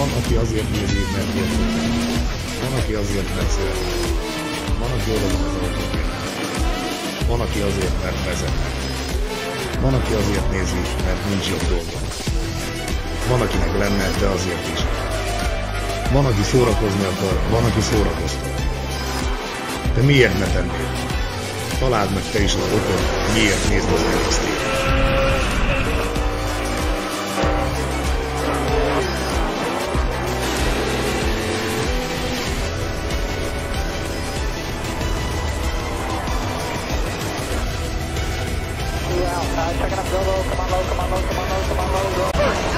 aki azért nézi, mert érdekel. Van, aki azért, mert szeret. Van, aki oda van az autópályán. Van, aki azért, mert vezetnek. Van, aki azért nézi, mert nincs jobb dolga. Van, akinek lenne, de azért is. Van, aki szórakozni akar, van, aki szórakoztat. De miért ne tennél? Találd meg te is az okot, miért nézd az NXT-t. Checking up, go low, come on low, come on low, come on low, come on low, go.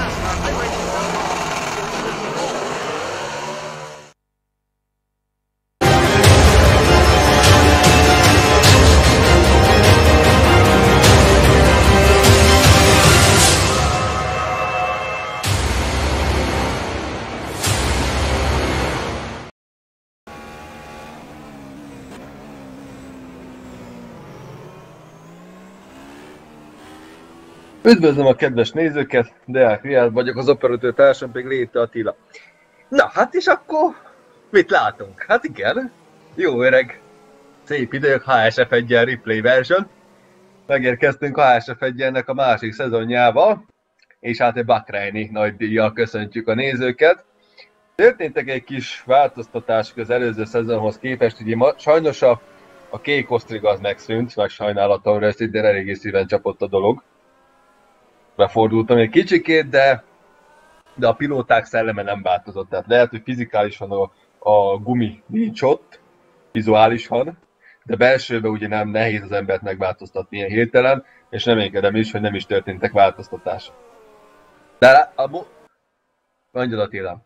Üdvözlöm a kedves nézőket, Deák Riád vagyok, az operatőr társam pedig Léte Attila. Na hát és akkor mit látunk? Hát igen, jó öreg, szép idők HSF1-jel replay version. Megérkeztünk a HSF1-nek a másik szezonjával, és hát egy Bahreini nagy díjjal köszöntjük a nézőket. Történtek egy kis változtatások az előző szezonhoz képest, ugye sajnos a kék osztrig az megszűnt, meg sajnálatomra ezt itt eléggé szíven csapott a dolog. Befordultam egy kicsikét, de a pilóták szelleme nem változott. Tehát lehet, hogy fizikálisan a gumi nincs ott, vizuálisan, de belsőben ugye nem nehéz az embert megváltoztatni ilyen hirtelen, és reménykedem is, hogy nem is történtek változtatások. De mondjad Attila.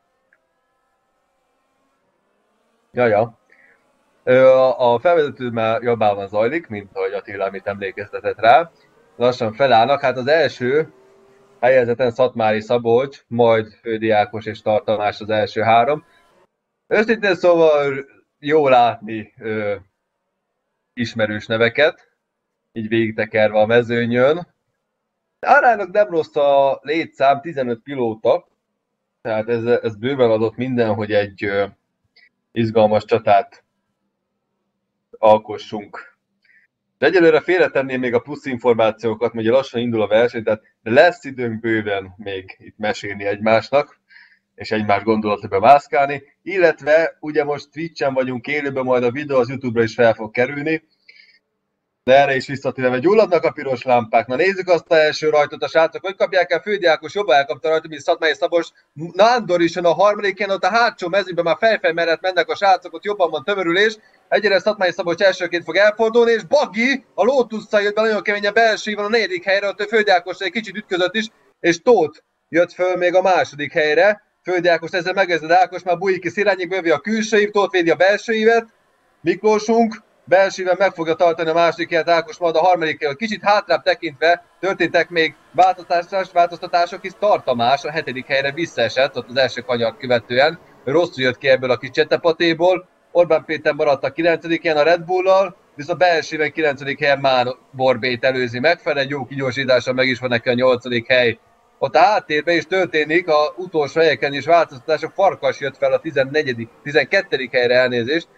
Jaja. A felvezető már jobbában zajlik, mint ahogy Attila amit emlékeztetett rá. Lassan felállnak, hát az első helyezeten Szatmári Szabolcs, majd Földi Ákos és Tartamás az első három. Őszintén szóval jó látni ismerős neveket, így végigtekerve a mezőnyön. Árának nem rossz a létszám, 15 pilóta, tehát ez bőven adott minden, hogy egy izgalmas csatát alkossunk. De egyelőre félretenném még a plusz információkat, mert ugye lassan indul a verseny, tehát lesz időnk bőven még itt mesélni egymásnak, és egymás gondolatába mászkálni, illetve ugye most Twitch-en vagyunk élőben, majd a videó az YouTube-ra is fel fog kerülni, de erre is visszatérve, gyulladnak a piros lámpák. Na nézzük azt az első rajtot, a srácok, hogy kapják el, Földi Ákos jobban elkapta rajta, mint Szatmári Szabolcs. Nándor is jön a harmadikén, ott a hátsó mezőben már fejfej mellett mennek a srácok, ott jobban van tömörülés. Egyre Szatmári Szabolcs elsőként fog elfordulni, és Bagi a Lotusszal jött be nagyon keményen belső van a negyedik helyre, ott Földi Ákos egy kicsit ütközött is, és Tóth jött föl még a második helyre. Földi Ákos ezzel megkezdett, Ákos már bújik ki Szirányig, bővi a külsőív, Tóth védi a belsőívet. Miklósunk belsőben meg fogja tartani a második helyet, Ákos majd a harmadikkel. Kicsit hátrább tekintve történtek még változtatások, hisz Tartamás a hetedik helyre visszaesett, ott az első kanyart követően. Rosszul jött ki ebből a kis csetepatéból. Orbán Péter maradt a 9. helyen a Red Bull-lal, viszont belsőben 9. helyen Mán Borbét előzi meg fel, egy jó kigyorsítással meg is van neki a 8. hely. Ott a háttérben is történik, a utolsó helyeken is változtatások, Farkas jött fel a 12. helyre, elnézést.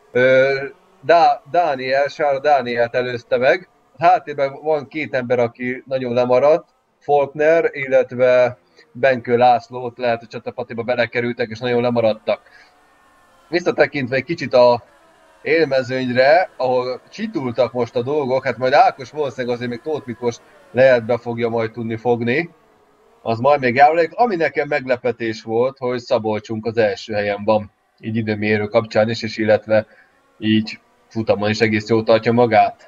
Sára Dánielt előzte meg. A háttérben van két ember, aki nagyon lemaradt, Faulkner, illetve Benkő László, ott lehet, hogy csatapatiba belekerültek és nagyon lemaradtak. Visszatekintve egy kicsit a élmezőnyre, ahol csitultak most a dolgok, hát majd Ákos valószínűleg azért még Tóth Miklós lehet be fogja majd tudni fogni, az majd még járulék. Ami nekem meglepetés volt, hogy Szabolcsunk az első helyen van, így időmérő kapcsán is, és illetve így futamon is egész jól tartja magát.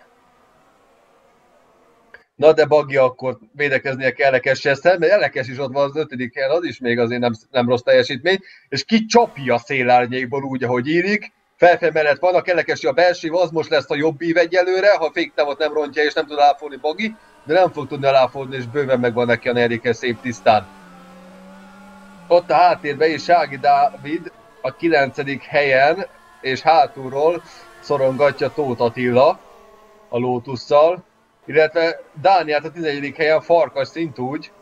Na de Bagi akkor védekeznie kell Elekessel szemben, Elekes is ott van az 5. helyen, az is még azért nem rossz teljesítmény, és kicsapja a szélárnyékból úgy, ahogy írik. Felfel mellett vannak, Elekesi a belső, az most lesz a jobb ív egyelőre, ha féktávot nem rontja és nem tud aláfordulni Bagi, de nem fog tudni aláfordulni, és bőven megvan neki a 4. szép tisztán. Ott a háttérben is Sági Dávid a 9. helyen, és hátulról szorongatja Tóth Attila a Lotusszal, illetve Dániát a 11. helyen, Farkas szintúgy,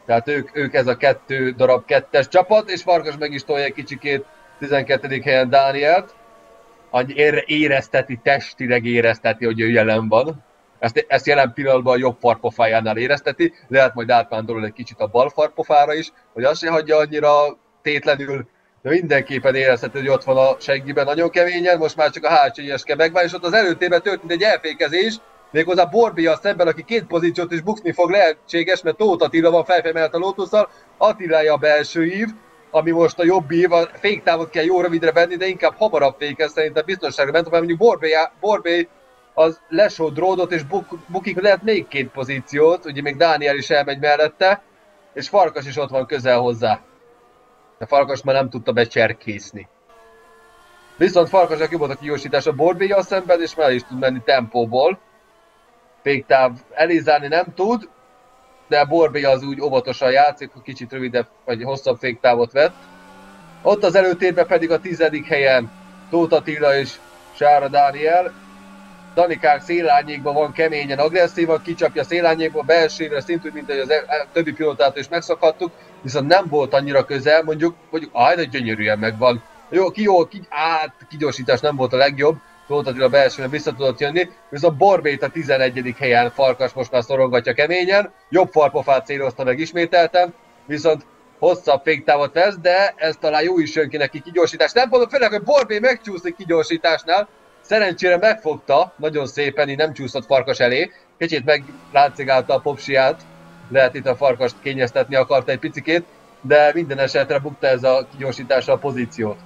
Tehát ők ez a 2 darab 2-es csapat, és Farkas meg is tolja egy kicsikét 12. helyen Dánielt. Érezteti, testileg érezteti, hogy ő jelen van. Ezt jelen pillanatban a jobb farpofájánál érezteti, lehet majd átvándorol egy kicsit a bal farpofára is, hogy azt se hagyja annyira tétlenül, de mindenképpen érezheti, hogy ott van a seggiben nagyon keményen, most már csak a hátsó ilyeskedve megvan, és ott az előtérben történt egy elfékezés, méghozzá Borbélyal szemben, aki 2 pozíciót is bukszni fog, lehetséges, mert Tóth Attila van felfelé mellett a Lotusszal, Attilája a belső ív, ami most a jobb ív, a féktávot kell jó rövidre venni, de inkább hamarabb fékez, szerintem biztonságra ment, mert mondjuk Borbély az lesodródott, és bukik lehet még 2 pozíciót, ugye még Dániel is elmegy mellette, és Farkas is ott van közel hozzá. De Farkas már nem tudta becserkészni. Viszont Farkasnak jobb volt a kijósítás a Borbélyjal szemben, és már is tud menni tempóból. Féktáv elizálni nem tud, de Borbély az úgy óvatosan játszik, hogy kicsit rövidebb vagy hosszabb féktávot vett. Ott az előtérben pedig a 10. helyen Tóth Attila és Sára Dániel. Danikák szélárnyékban van keményen, agresszívan, kicsapja szélárnyékba, belsőre szintúgy, mint hogy az többi pilótától is megszakadtuk, viszont nem volt annyira közel, mondjuk de gyönyörűen megvan. Kigyorsítás nem volt a legjobb, Tóth Attila belsőre vissza tudott jönni, viszont Borbélyt a 11. helyen Farkas most már szorongatja keményen, jobb farpofát célozta meg ismételten, viszont hosszabb féktávot vesz, de ez talán jó is jön ki neki kigyorsítás. Nem mondom főleg, hogy Borbély megcsúszik kigyorsításnál, szerencsére megfogta, nagyon szépen, így nem csúszott Farkas elé, kicsit megláncigálta a popsiát, lehet itt a Farkast kényeztetni akarta egy picikét, de minden esetre bukta ez a kigyorsításra a pozíciót.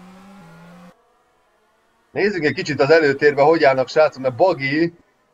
Nézzük egy kicsit az előtérbe, hogy állnak srácok, mert Bagi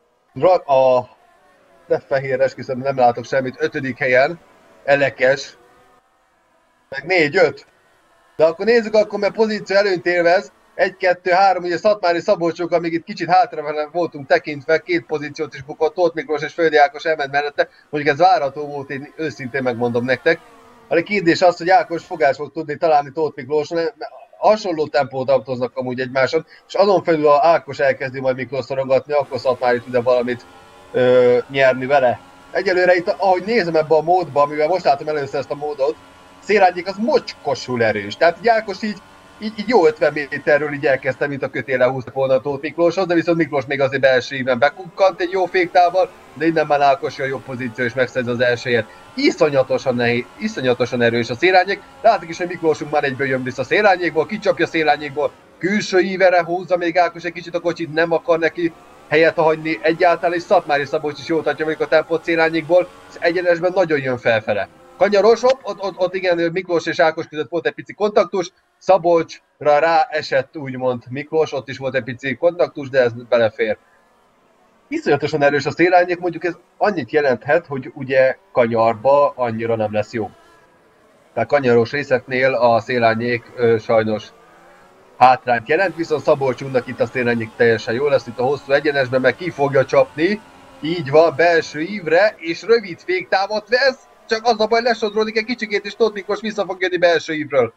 de fehér, esküszöm, nem látok semmit, 5. helyen, Elekes, meg 4-5. De akkor nézzük, mert pozíció előnyt élvez, 1-2-3, ugye Szatmári Szabolcsok, amíg itt kicsit hátra voltunk tekintve, 2 pozíciót is bukott, Tóth Miklós és Földi Ákos elment mellette, mondjuk ez várható volt, én őszintén megmondom nektek. A kérdés az, hogy Ákos fogás fog tudni találni Tóth Miklóson, hasonló tempót autóznak amúgy egymáson, és azon felül, ha Ákos elkezdi majd Miklós szorongatni, akkor Szatmári tud-e valamit nyerni vele. Egyelőre itt, ahogy nézem ebbe a módba, mivel most látom először ezt a módot, szélárnyék az mocskosul erős. Tehát így Ákos így jó 50 méterről így elkezdte, mint a kötéle húztak volna a Tóth Miklóshoz, de viszont Miklós még azért belső íven bekukkant egy jó féktával, de innen már Ákos a jobb pozíció és megszerzi az elsőjét. Iszonyatosan nehéz, iszonyatosan erős a szélárnyék. Látszik is, hogy Miklósunk már egyből jön vissza a szélárnyékból, kicsapja a szélárnyékból, külső ívere húzza még Ákos egy kicsit a kocsit, nem akar neki helyet hagyni egyáltalán, és Szatmári Szabolcs is jól tartja még a tempót szélárnyékból, és egyenesben nagyon jön felfele. Kanyaros, ott igen, Miklós és Ákos között volt egy pici kontaktus, Szabolcsra ráesett úgymond Miklós, ott is volt egy pici kontaktus, de ez belefér. Iszonyatosan erős a szélárnyék, mondjuk ez annyit jelenthet, hogy ugye kanyarba annyira nem lesz jó. Tehát kanyaros részeknél a szélárnyék sajnos hátrányt jelent, viszont Szabolcsunknak itt a szélárnyék teljesen jó lesz, itt a hosszú egyenesben meg ki fogja csapni, így van, belső ívre, és rövid féktávot vesz, csak az a baj, lesodródik egy kicsikét, és Tóth Miklós vissza fog jönni belső ívről.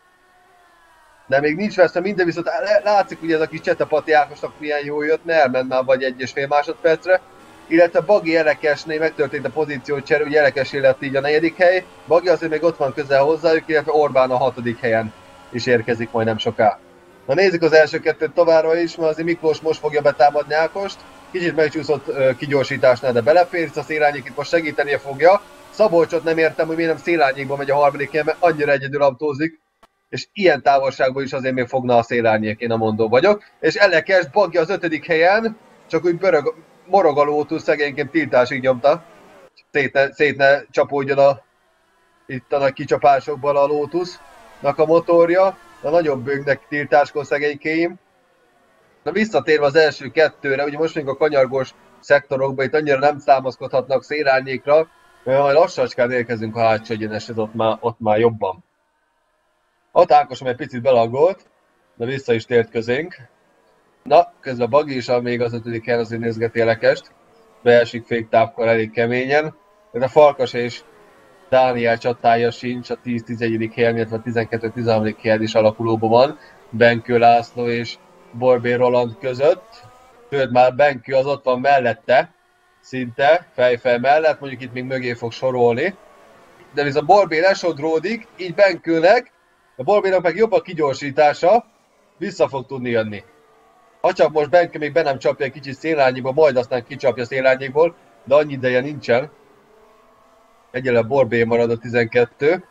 De még nincs veszve minden, viszont látszik, hogy ez a kis Csetepati Ákosnak milyen jól jött, mert elment már vagy 1,5 másodpercre. Illetve Bagi Elekesnél megtörtént a pozíciócsere, ugye Elekesé lett így a 4. hely. Bagi azért még ott van közel hozzájuk, illetve Orbán a 6. helyen is érkezik majd nem soká. Na nézzük az első 2 továbbra is, mert azért Miklós most fogja betámadni Ákost. Kicsit megcsúszott kigyorsításnál, de belefér, a szélárnyék itt most segítenie fogja. Szabolcsot nem értem, hogy miért nem szélárnyékba megy a 3. helyen, mert annyira egyedül autózik. És ilyen távolságban is azért még fogna a szélárnyék, én a mondó vagyok. És Elekes, Bagi az 5. helyen, csak úgy morog a Lotus, szegényként tiltásig nyomta. Szét ne csapódjon itt a nagy kicsapásokban a Lotusnak a motorja. A nagyobb bőgnek tiltáskor szegénykéim. Na visszatérve az első 2-re, ugye most még a kanyargós szektorokban itt annyira nem támaszkodhatnak szélárnyékra, mert majd lassacskán érkezünk a hátsó egyeneshez, ott már jobban. Ott Ákosom egy picit belaggolt, de vissza is tért közénk. Na, közben Bagi is még az 5. helyen azért nézgeti Elekest. Beesik féktávkor elég keményen. De a Farkas és Dániel csatája sincs, a 10-11. helyen, illetve a 12-13. helyen is alakulóban van. Benkő László és Borbély Roland között. Sőt, már Benkő az ott van mellette, szinte, fejfel mellett, mondjuk itt még mögé fog sorolni. de viszont Borbé lesodródik, így Benkőnek, a Borbénak meg jobb a kigyorsítása, vissza fog tudni jönni. Ha csak most Benkő még be nem csapja egy kicsit szélárnyékba, majd aztán kicsapja szélárnyékból, de annyi ideje nincsen. Egyelőre Borbé marad a 12.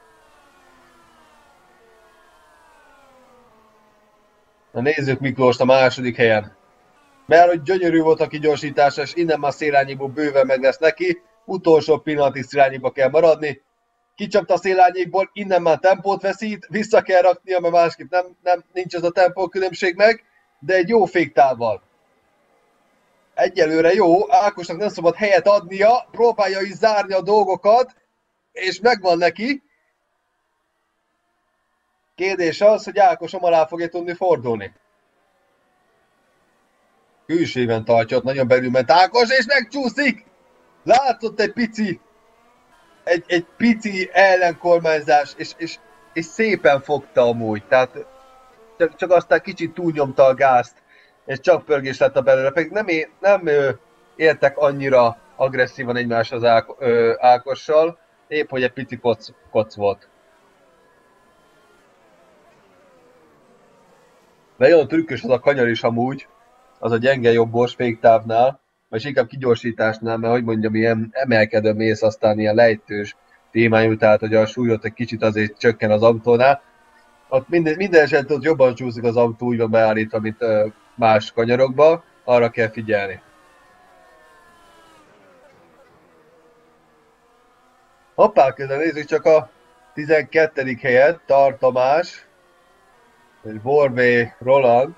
Na nézzük Miklóst a második helyen. Mert hogy gyönyörű volt a kigyorsítása, és innen már szélárnyékból bőven meg lesz neki. Utolsó pillanatig szélárnyékba kell maradni. Kicsapta a szélárnyékból, innen már tempót veszít, vissza kell raknia, mert másképp nincs ez a tempó különbség meg, de egy jó féktávval. Egyelőre jó, Ákosnak nem szabad helyet adnia, próbálja is zárni a dolgokat, és megvan neki. Kérdés az, hogy Ákos alá fogja tudni fordulni. Külsőben tartja, ott nagyon belül ment Ákos, és megcsúszik! Látszott egy pici ellenkormányzás, és szépen fogta amúgy, tehát csak aztán kicsit túlnyomta a gázt, és csak pörgés lett a belőle, pedig nem értek annyira agresszívan egymáshoz Ákossal, épp hogy egy pici koc volt. Nagyon trükkös az a kanyar is amúgy, az a gyenge jobbos féktávnál, vagy inkább kigyorsításnál, mert hogy mondjam, ilyen emelkedő mész, aztán ilyen lejtős témájú, tehát hogy a súlyot egy kicsit azért csökken az autónál. Ott minden esetben ott jobban csúszik az autó, úgy van beállítva, mint más kanyarokba, arra kell figyelni. Hoppá, közben nézzük csak a 12. helyet, Tar Tamás, és Borbé Roland.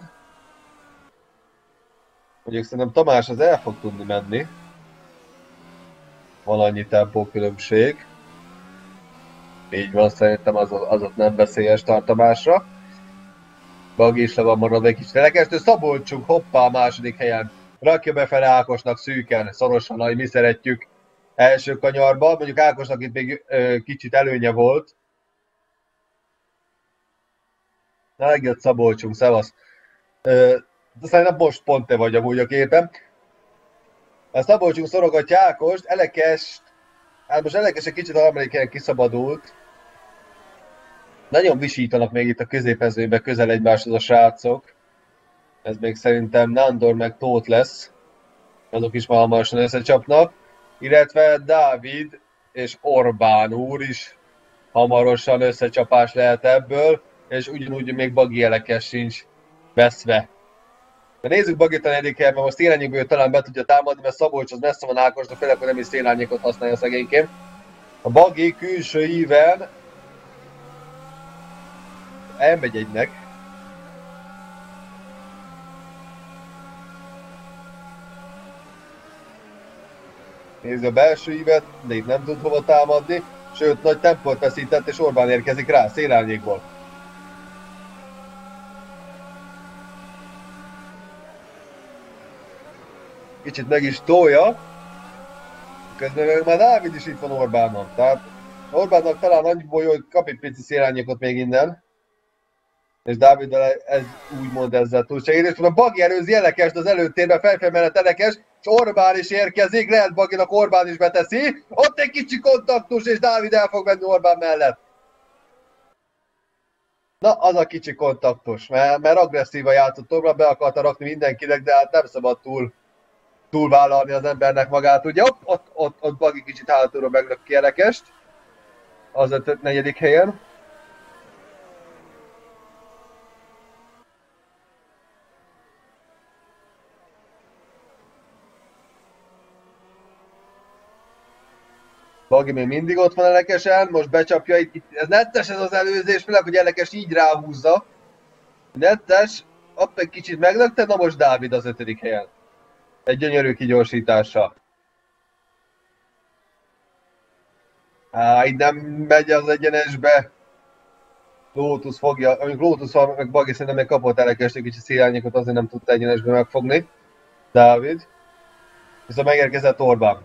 Mondjuk szerintem Tamás az el fog tudni menni. Van annyi tempó különbség. Így van, szerintem az ott nem veszélyes Tar Tamásra. Bagi is le van maradva egy kis telekestől. Szabolcsuk hoppá a második helyen. Rakja befele Ákosnak szűken, szorosan, ahogy mi szeretjük első kanyarba. Mondjuk Ákosnak itt még kicsit előnye volt. Na, megjött Szabolcsunk, szevasz. Szerintem most pont te vagy amúgy a képen. A Szabolcsunk szorogatja Ákost, Elekest, hát most Elekes egy kicsit a harmadik helyen kiszabadult. Nagyon visítanak még itt a középezőben közel egymáshoz a srácok. Ez még szerintem Nándor meg Tóth lesz. Azok is már hamarosan összecsapnak. Illetve Dávid és Orbán úr is hamarosan összecsapás lehet ebből. És ugyanúgy még Bagi Elekes sincs veszve. De nézzük Bagit a negyedik helyen, mert most szélárnyékből talán be tudja támadni, mert Szabolcs az messze van Ákosnak, főleg, hogy nem is szélárnyékot használja szegényként. A Bagi külső íven elmegy egynek. Nézd a belső ívet, de itt nem tud hova támadni, sőt nagy tempót veszített, és Orbán érkezik rá szélárnyékból. Kicsit meg is tolja, közben már Dávid is itt van Orbánon, tehát Orbánnak talán annyiból jó, hogy kap egy pici szélárnyékot még innen, és Dáviddal ez úgymond ezzel túlsegít, és a Bagi előzi Elekest az előtérben, felfelé mellett Elekes, és Orbán is érkezik, lehet Baginak Orbán is beteszi, ott egy kicsi kontaktus, és Dávid el fog menni Orbán mellett. Na, az a kicsi kontaktus, mert agresszívan játszott Orbán, be akarta rakni mindenkinek, de hát nem szabad túlvállalni az embernek magát, ugye? Ott Bagi kicsit hátulról meglökki Elekest, az a negyedik helyen. Bagi még mindig ott van Elekesen, most becsapja itt, ez nettes ez az előzés, főleg, hogy Elekes így ráhúzza. Nettes, ott egy kicsit meglökte, na most Dávid az 5. helyen. Egy gyönyörű kigyorsítása. Így nem megy az egyenesbe. Lotus fogja, amíg Lotus van, meg Bagi szerintem még kapott Elekest egy kicsit szélárnyékot, azért nem tudta egyenesbe megfogni. Dávid. Viszont megérkezett Orbán.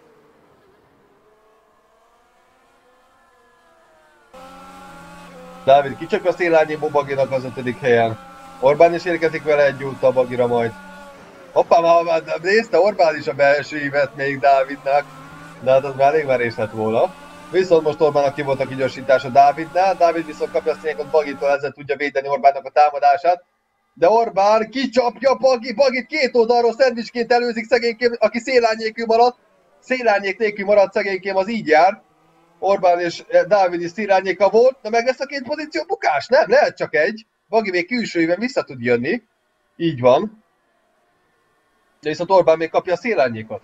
Dávid kicsapja a szélárnyékból Baginak az 5. helyen. Orbán is érkezik vele egyútt a Bagira majd. Hoppá, már nézte Orbán is a belső ívet még Dávidnak, de hát az már elég merés lett volna. Viszont most Orbánnak ki volt a kigyorsítása Dávidnál, Dávid viszont kapja a szényeket Bagitól, ezzel tudja védeni Orbánnak a támadását. De Orbán kicsapja Bagit két oldalról, szendvicsként előzik szegénykém, aki szélárnyékű maradt. Szélárnyék nélkül maradt szegénykém, az így jár. Orbán és Dávid is szélárnyéka volt, de meg lesz a két pozíció bukás, nem? Lehet csak egy. Bagi még külsőjében vissza tud jönni. Így van. De viszont Orbán még kapja a szélárnyékot.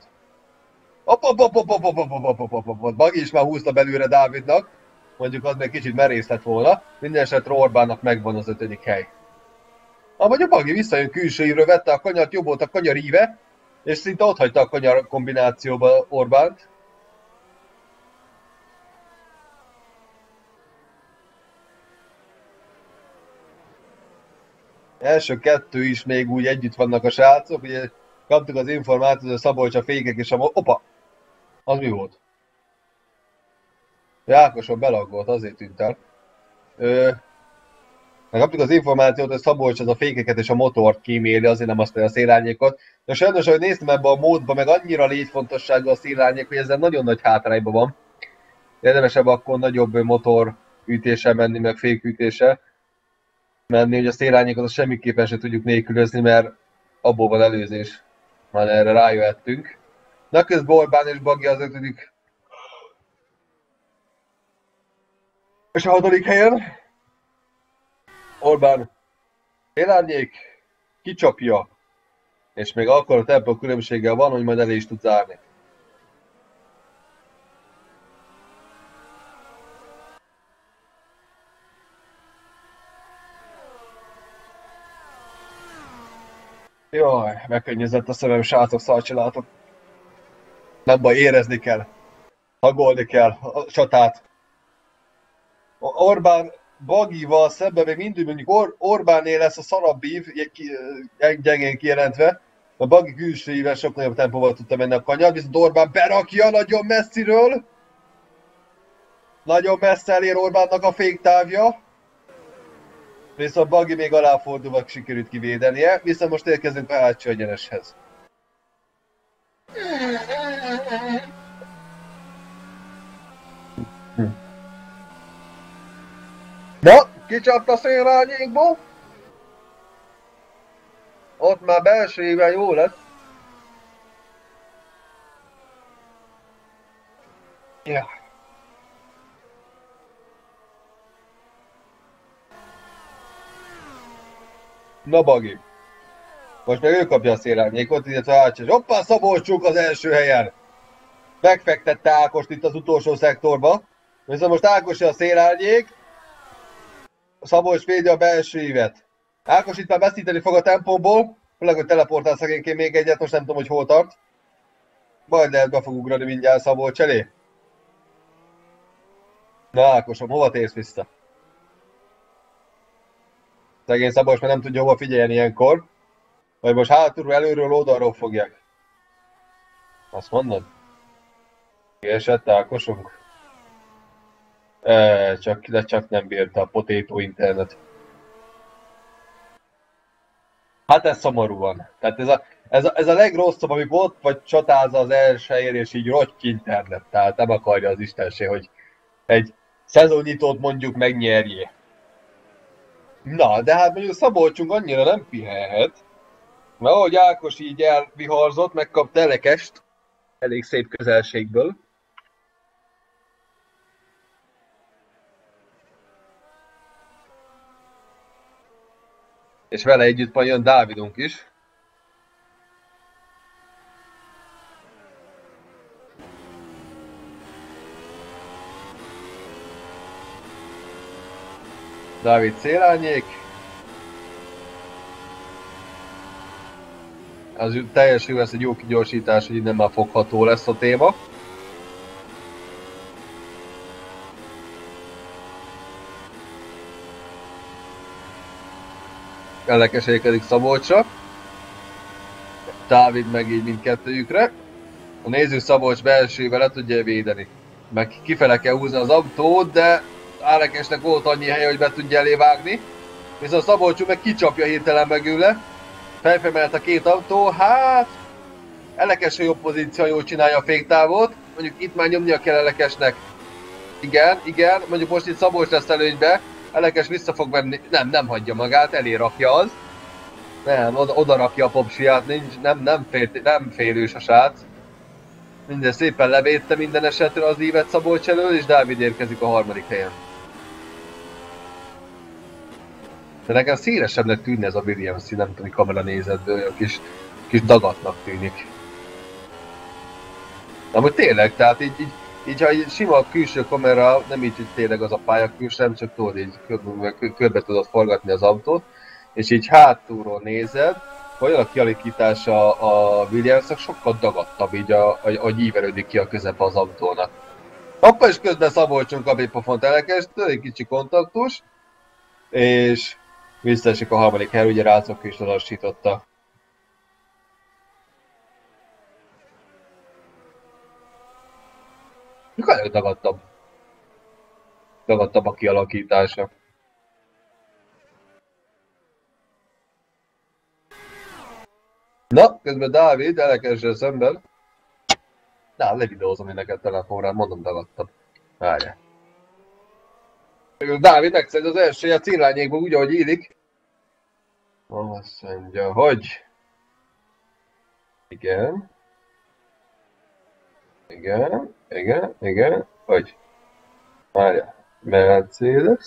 Bagi is már húzta belőle Dávidnak. Mondjuk az még kicsit merész lett volna. Minden esetre Orbánnak megvan az 5. hely. Amúgy a Bagi visszajön külsőívről, vette a kanyart, jobb volt a kanyar íve, és szinte ott hagyta a kanyar kombinációba Orbánt. Első kettő is még úgy együtt vannak a srácok, ugye kaptuk az információt, a Szabolcs, a fékek és a... Opa! Az mi volt? Ákoson belaggolt, azért tűnt el. Kaptuk az információt, hogy Szabolcs az a fékeket és a motort kíméli, azért nem azt a szélárnyékot. De sajnos, ahogy néztem ebbe a módba, meg annyira létfontosságú a szélárnyék, hogy ezzel nagyon nagy hátrányban van. Érdemesebb akkor nagyobb motor ütéssel menni, meg fékütéssel menni, hogy a szélárnyékot semmiképpen sem tudjuk nélkülözni, mert abból van előzés. Már erre rájöhettünk. Na közben Orbán és Bagi az 5. és a 6. helyen. Orbán szélárnyék kicsapja, és még akkor a tempó különbséggel van, hogy majd elé is tud zárni. Jaj, megkönnyezett a szemem, srácok, szarcsilátok. Nem baj, érezni kell. Hagolni kell a csatát. Orbán Bagival szemben még mindig mondjuk Orbánnél lesz a szarabb ív, gyengén kijelentve. A Bagi külső íven sok nagyobb tempóval tudta menni a kanyar, viszont Orbán berakja nagyon messziről. Nagyon messze elér Orbánnak a féktávja. Viszont Bagi még aláfordulva sikerült kivédenie, viszont most érkezünk a hátsó egyeneshez. Na, kicsapta a szélárnyékból. Ott már belső éven jó lesz. Ja. Na Bagi. Most meg ő kapja a szélárnyékot, illetve hátsó. Hoppá, Szabolcsuk az első helyen. Megfektette Ákost itt az utolsó szektorba. Viszont most Ákosé a szélárnyék. Szabolcs védi a belső ívet. Ákos itt már veszíteni fog a tempóból. Főleg, hogy teleportál szegényként még egyet, most nem tudom, hogy hol tart. Majd lehet be fog ugrani mindjárt Szabolcs elé. Na Ákosom, hova térsz vissza? Szegény Szabolcs már nem tudja hova figyelni ilyenkor. Vagy most hátulról, előről, oldalról fogják. Azt mondod? Kiesett Ákosunk? Csak nem bírta a potato internet. Hát ez szomorú van. Tehát ez a legrosszabb, amikor ott vagy csatázza az első helyén, és így rogy ki internet. Tehát nem akarja az istenség, hogy egy szezonnyitót mondjuk megnyerjé. Na, de hát mondjuk Szabolcsunk annyira nem pihenhet. Mert ahogy Ákos így elviharzott, megkapta Elekest. Elég szép közelségből. És vele együtt majd jön Dávidunk is. Dávid szélárnyék. Az teljesen lesz egy jó kigyorsítás, hogy innen már fogható lesz a téma. Ellekeselkedik Szabolcsra. Dávid meg így mindkettőjükre. A néző Szabolcs belsővel le tudja védeni. Meg kifele kell húzni az autót, de Állekesnek volt annyi helye, hogy be tudja elé vágni. Viszont Szabolcsú meg kicsapja hirtelen mögüle. Felfemelt a két autó, hát... Elekes jobb pozíció, jól csinálja a féktávot. Mondjuk itt már nyomnia kell Elekesnek. Igen, mondjuk most itt Szabolcs lesz előnybe, Elekes vissza fog venni, nem hagyja magát, elé rakja az. Nem, oda rakja a popsiát, nem félős a srác. Minden szépen levédte minden esetre az ívet Szabolcs elől, és Dávid érkezik a harmadik helyen. De nekem szélesebbnek tűnne ez a Williams, nem tudom, kamera nézetből, olyan kis dagatnak tűnik. Amúgy tényleg, tehát így ha egy sima külső kamera, nem így, hogy tényleg az a pálya külső, nem csak tudod, így körbe tudod forgatni az autót, és így hátulról nézed, olyan a kialakítása a Williamsnak sokkal dagadtabb, így ahogy ívelődik ki a közepe az autónak. Apa is közben Szabolcson kap egy pofont Elekestől, egy kicsi kontaktus, és visszaesik a harmadik hely, ugye Rácok is lassította. Nagyon dagadtabb a kialakítása. Na, közben Dávid Elekessel szemben. Levideózom én neked telefonra, mondom dagadtabb. Várjál. Dávid megszerzi az első a cínlányékból úgy, ahogy illik. Azt mondja, hogy... Igen. Hogy? Várjál. Mercedes.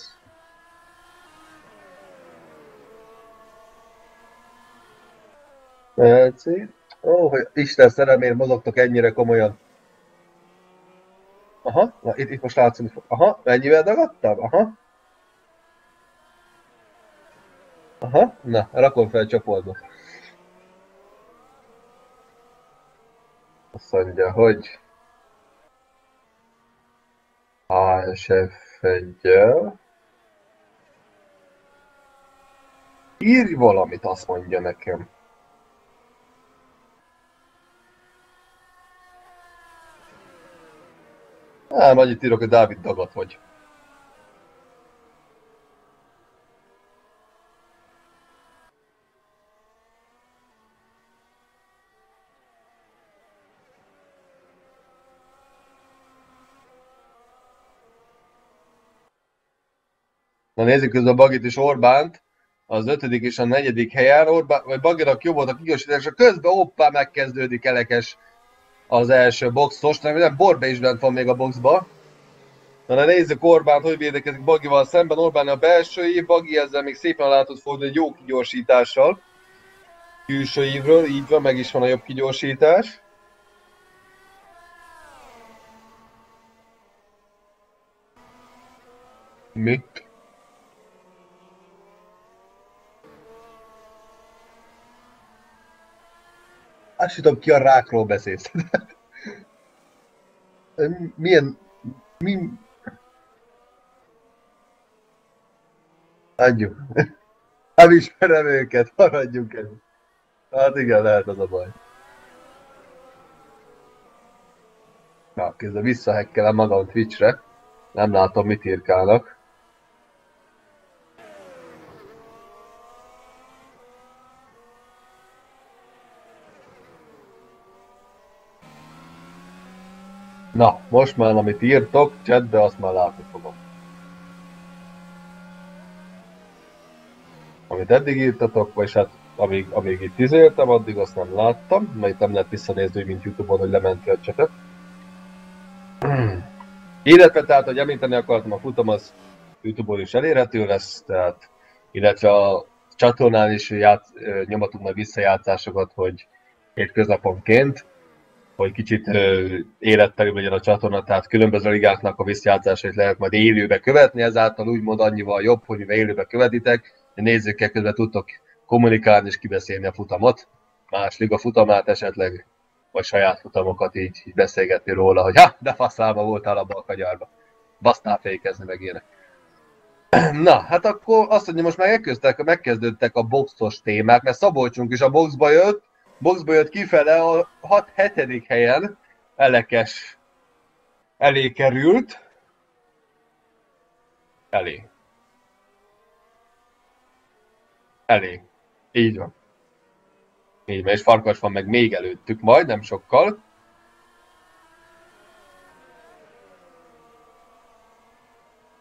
Mercedes. Hogy Isten szerelmére mozogtok ennyire komolyan. Aha, na itt most látszik. Aha, mennyivel dagadtam? Aha, na, rakom fel csoportba. Azt mondja, hogy... ASF1-jel... Írj valamit, azt mondja nekem. Annyit írok, hogy Dávid dagadt vagy. Na nézzük közben a Bagit és Orbánt, az 5. és a 4. helyen. Orbán, vagy Baginak jobb volt a kigyorsítása, közben hoppá megkezdődik Elekes az első boxos, nem Borbe is bent van még a boxba. Na nézzük Orbánt, hogy védekezik Bagival szemben. Orbán a belső ív, Bagi ezzel még szépen el tud fordulni egy jó kigyorsítással. Külső ívről, így van, meg is van a jobb kigyorsítás. Mi? Azt sem tudom, ki a rákról beszélsz. Milyen... Adjuk. Nem ismerem őket, maradjunk el. Hát igen, lehet az a baj. Na, közben visszahekkelem magam Twitchre. Nem látom, mit írkálnak. Na, most már amit írtok chatbe, azt már látni fogom. Amit eddig írtatok, vagy hát amíg itt izéltem, addig azt nem láttam, mert itt nem lehet visszanézni, mint YouTube-on, hogy lement a chatet. Illetve tehát, hogy említeni akartam, a futam az YouTube-on is elérhető lesz, tehát, illetve a csatornán is nyomatunk majd visszajátszásokat, hogy hétköznaponként, hogy kicsit életterűbb legyen a csatorna, tehát különböző ligáknak a visszajátszásait lehet majd élőbe követni, ezáltal úgymond annyival jobb, hogy mivel élőbe követitek, de nézőkkel közben tudtok kommunikálni és kibeszélni a futamot, más liga futamát esetleg, vagy saját futamokat így beszélgetni róla, hogy de faszába voltál abba a kagyárba, basztál fékezni meg ilyenek. Na, hát akkor azt mondja, most már megkezdődtek a boxos témák, mert Szabolcsunk is a boxba jött kifele a 6-7. helyen Elekes elé került. Elé. Így van. Így van, és Farkas van meg még előttük majd, nem sokkal.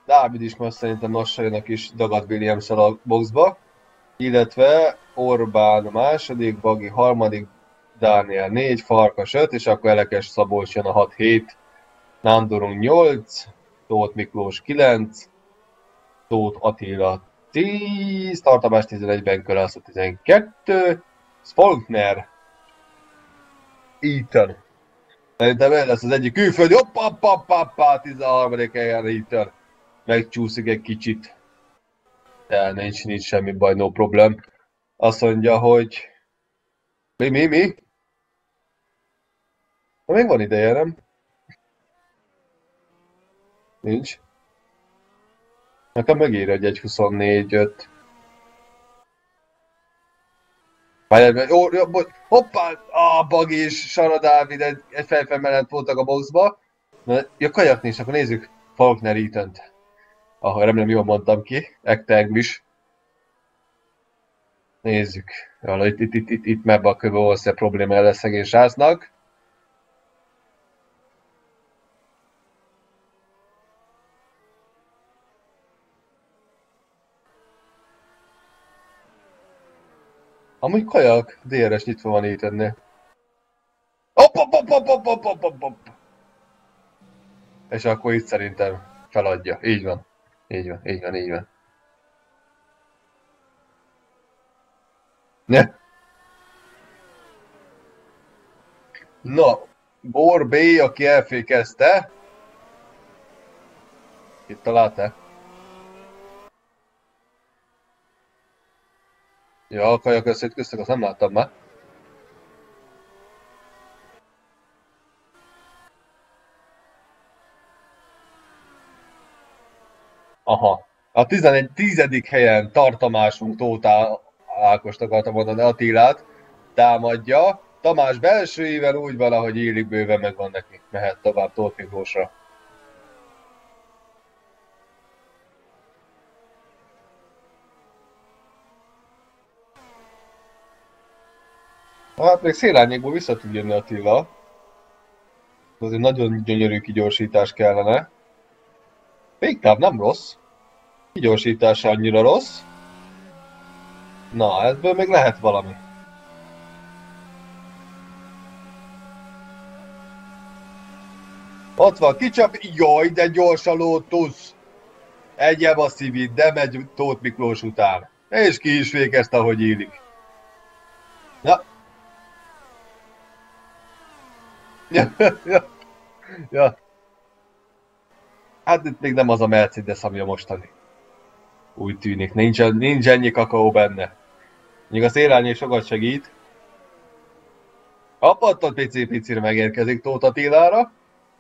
Dávid is most szerintem lassan jön a kis dagadt Williams-el a boxba. Illetve Orbán második, Bagi harmadik, Dániel 4, Farkas 5, és akkor Elekes Szabolcs jön a 6-7, Nándorunk 8, Tóth Miklós 9, Tóth Attila 10, Tartabás 11-ben, Kölászló 12, Spolkner, Ethan. Szerintem ez lesz az egyik külföldi, hoppá, 13. helyen Ethan. Megcsúszik egy kicsit. De nincs semmi baj, no problem. Azt mondja, hogy... Mi? Ha még van ideje, nem? Nincs. Nekem megír egy 1.24.5. Hoppá! Bagi és Sara Dávid egy fejfemelent voltak a boxba. Ja, kajatni is, akkor nézzük. Faulkner Ethan-t. Remélem jól mondtam ki. Ektegmis. Nézzük. Itt mebbe a köve valószínűleg probléma lesz szegény srácnak. Amúgy kajak, DRS nyitva van Ethannél. Hopp. És akkor itt szerintem feladja. Így van. Ne. Na, Bor B, aki elfékezte. Itt találta? Ja, a kajak összeütköztek, azt nem láttam már. Aha. A 10. helyen tartomásunk Tóth Ákost akartam mondani, Attilát támadja. Tamás belsőivel úgy van, ahogy illik, bőven megvan neki. Mehet tovább Tóth Miklósra. Hát még szélárnyékból vissza tud jönni Attila. Azért nagyon gyönyörű kigyorsítás kellene. Végtáv nem rossz. Kigyorsítása annyira rossz. Na, ebből még lehet valami. Ott van, kicsap. Jaj, de gyors a Lotus. Egyebb a szívít, de megy Tóth Miklós után. És ki is végezte, ahogy illik. Ja. Ja. Hát itt még nem az a Mercedes, ami a mostani. Úgy tűnik, nincs ennyi kakaó benne. Még a szélárnyék sokat segít. A pattant picire megérkezik Tóth Attilára.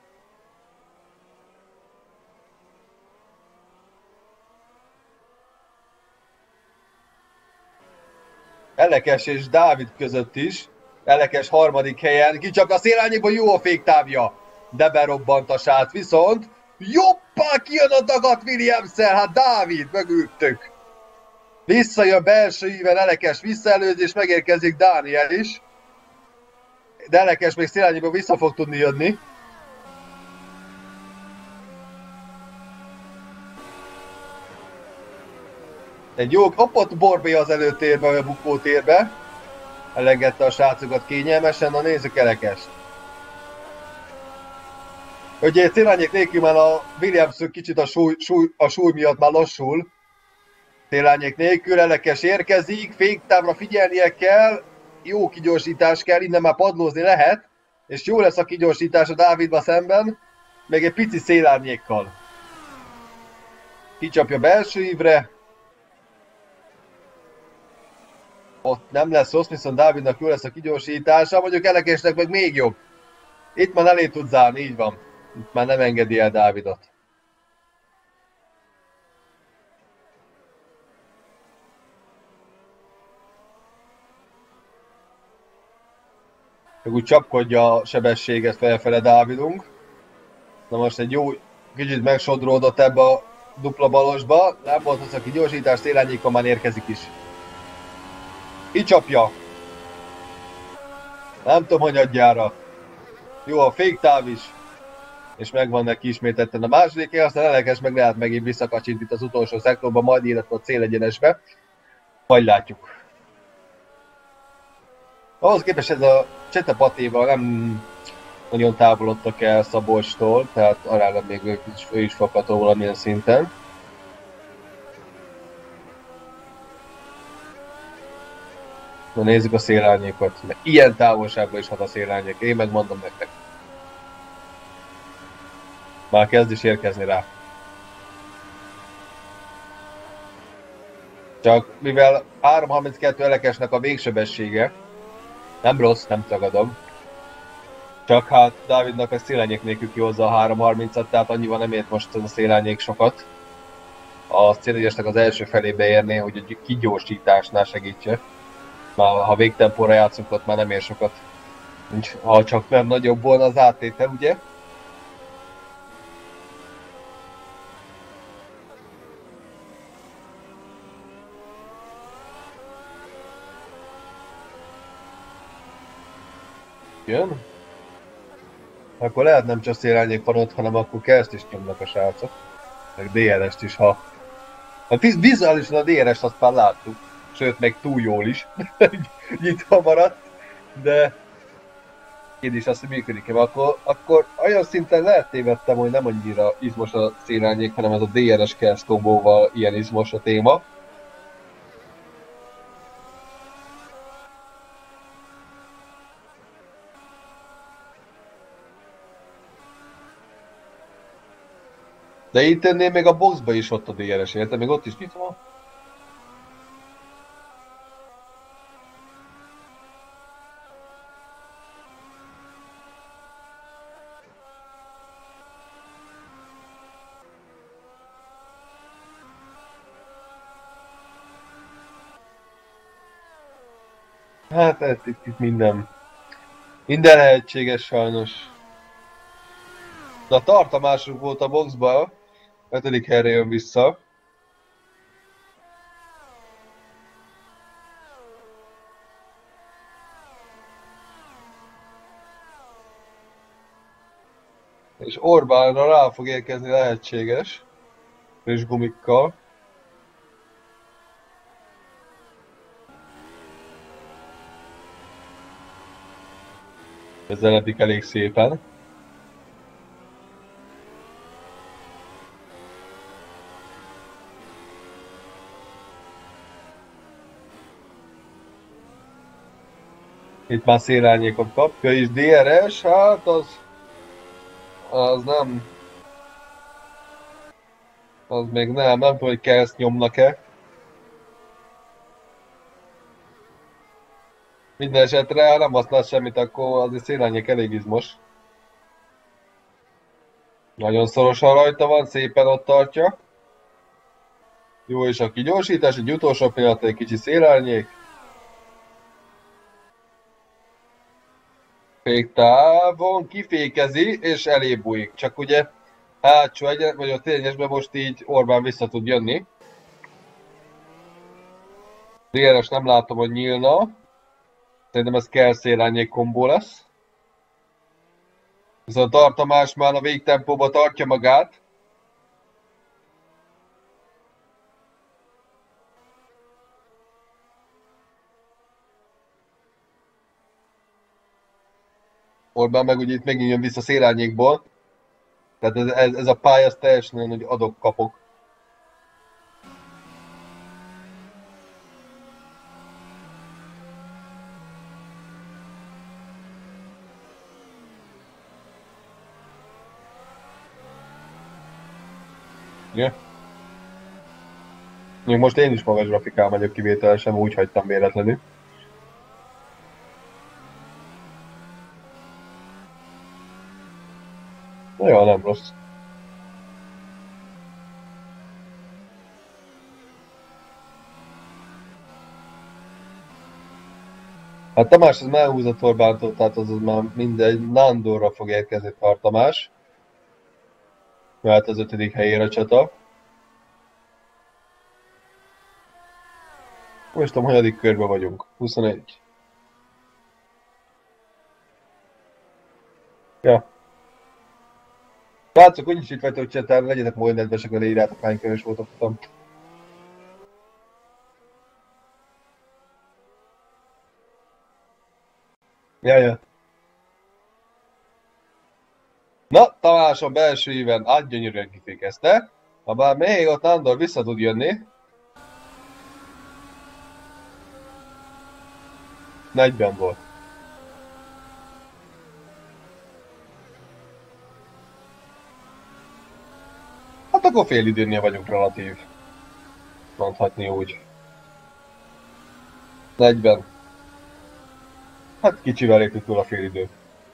Elekes és Dávid között is. Elekes harmadik helyen. Kicsap a szélárnyékból, jó a féktávja. De berobbant a sát, viszont jobbá kijön a dagadt Williams-el, hát Dávid, megültük. Visszajön belső íven Elekes visszaelőz, és megérkezik Dániel is. De Elekes még szélárnyékból vissza fog tudni jönni. Egy jó, hoppott Borbé az előtérbe, vagy a bukótérbe. Elengedte a srácokat kényelmesen, na nézzük Elekest. Ugye egy szélárnyék nélkül már a Williams kicsit a súly miatt már lassul. Szélárnyék nélkül Elekes érkezik, féktávra figyelnie kell, jó kigyorsítás kell, innen már padlózni lehet, és jó lesz a kigyorsítás a Dávidba szemben, még egy pici szélárnyékkal. Kicsapja belső ívre. Ott nem lesz rossz, viszont Dávidnak jó lesz a kigyorsítása, mondjuk Elekesnek meg még jobb. Itt már elé tud zárni, így van. Itt már nem engedi el Dávidot. Meg úgy csapkodja a sebességet felfele Dávidunk. Na most egy jó, kicsit megsodródott ebbe a dupla balosba. Nem volt az a kigyorsítás, szélárnyékon már érkezik is. Kicsapja. Nem tudom, hogy adjára. Jó a féktáv is. és megvan neki ismételten a második, aztán elkezdesz meg lehet megint visszakacsint itt az utolsó szektorba, majd illetve a célegyenesbe. Majd látjuk. Ahhoz képest ez a Csete Patéval nem nagyon távolodtak el Szabolcstól, tehát aránylag még ő is fogható valamilyen szinten. Na nézzük a szélárnyékot, mert ilyen távolságban is hat a szélárnyék, én megmondom nektek. Már kezd is érkezni rá. Csak mivel 3.32 elekesnek a végsebessége, nem rossz, nem tagadom. Csak hát Dávidnak a szélárnyék nélkül kihozza a 3.30-at, tehát annyival nem ért most a szélárnyék sokat. A céljegyesnek az első felébe érné, hogy a kigyorsításnál segítse. Már ha végtempóra játszunk, ott már nem ér sokat. Ha csak nem nagyobb volna az áttétel, ugye? Jön? Akkor lehet nem csak szélárnyék van ott, hanem akkor kereszt is nyomnak a srácok. Meg DRS-t is, ha... Vizuálisan a DRS-t azt már láttuk. Sőt, meg túl jól is. Nyitva maradt. De... Én is azt, hogy működik. Akkor olyan szinten lehet tévedtem, hogy nem annyira izmos a szélárnyék, hanem ez a DRS kereszt kombóval ilyen izmos a téma. De itt ennél még a boxba is ott a DRS, érted? Még ott is nyitva. Hát itt minden lehetséges sajnos. De a tartomásunk volt a boxba, 5. helyre jön vissza. És Orbánra rá fog érkezni lehetséges. És gumikkal. Közeledik elég szépen. Itt már szélárnyékot kapja is. DRS, hát az nem. Az még nem tudom, hogy kereszt nyomnak-e. Minden esetre, ha nem használ semmit, akkor azért szélárnyék elég izmos. Nagyon szorosan rajta van, szépen ott tartja. Jó, és a kigyorsítás, egy utolsó pillanat, egy kicsi szélárnyék. Féktávon kifékezi, és elébújik. Csak ugye hátsó vagy a tényesben most így Orbán vissza tud jönni. DRS nem látom, hogy nyílna. Szerintem ez kell szélárnyék kombó lesz. Viszont a tartomás már a végtempóba tartja magát. Orbán meg ugye itt megint jön vissza szélárnyékból. Tehát ez a pálya ez teljesen olyan, hogy adok-kapok. Yeah. Most én is magas grafikán vagyok kivételesen, úgy hagytam véletlenül. Ja, nem rossz. Hát Tamás az már húzott Orbántól, tehát az már mindegy. Nándorra fog érkezni Tamás. Mert az 5. helyére a csata. Most tudom, hanyadik körben vagyunk. 21. Ja. Látszok, úgyis itt vagytok csetel, legyetek majd nedvesek, hogy leírjátok, hány körös volt a futam. Jaja. Na, Tamás a belső éven gyönyörűen kifékezte. Ha bár még ott Andor vissza tud jönni. 40 volt. Hát akkor fél időnél vagyunk relatív. Mondhatni úgy. 40. Hát kicsivel léptük túl a fél időt.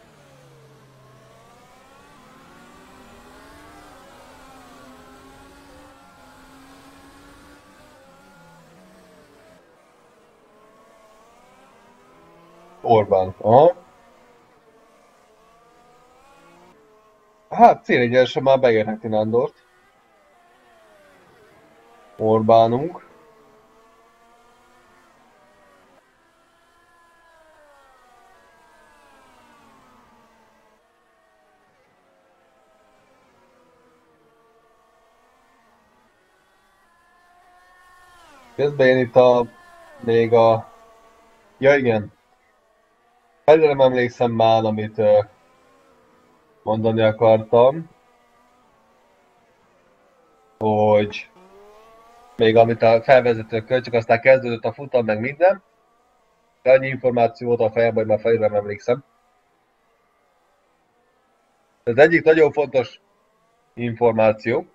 Orbán. Aha. Hát célegyenesen már beérheti Nándort. Orbánunk. Közben én itt még a... Ja igen. Előre nem emlékszem már, amit mondani akartam. Hogy... Még amit a felvezetőkkel, csak aztán kezdődött a futam, meg minden. De annyi információ volt a fejemben, hogy már fejre nem emlékszem. Ez egyik nagyon fontos információ,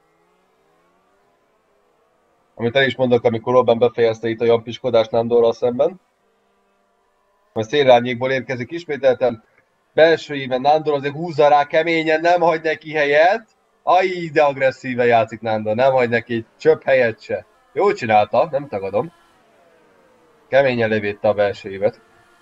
amit el is mondok, amikor Orbán befejezte itt a jampiskodást Nándorral szemben. Majd szélrányékból érkezik ismételten. Belső éven Nándor azért húzza rá keményen, nem hagy neki helyet. Aj, de agresszíven játszik Nándor, nem hagy neki csöpp helyet se. Jól csinálta, nem tagadom. Keményen levédte a belső évet.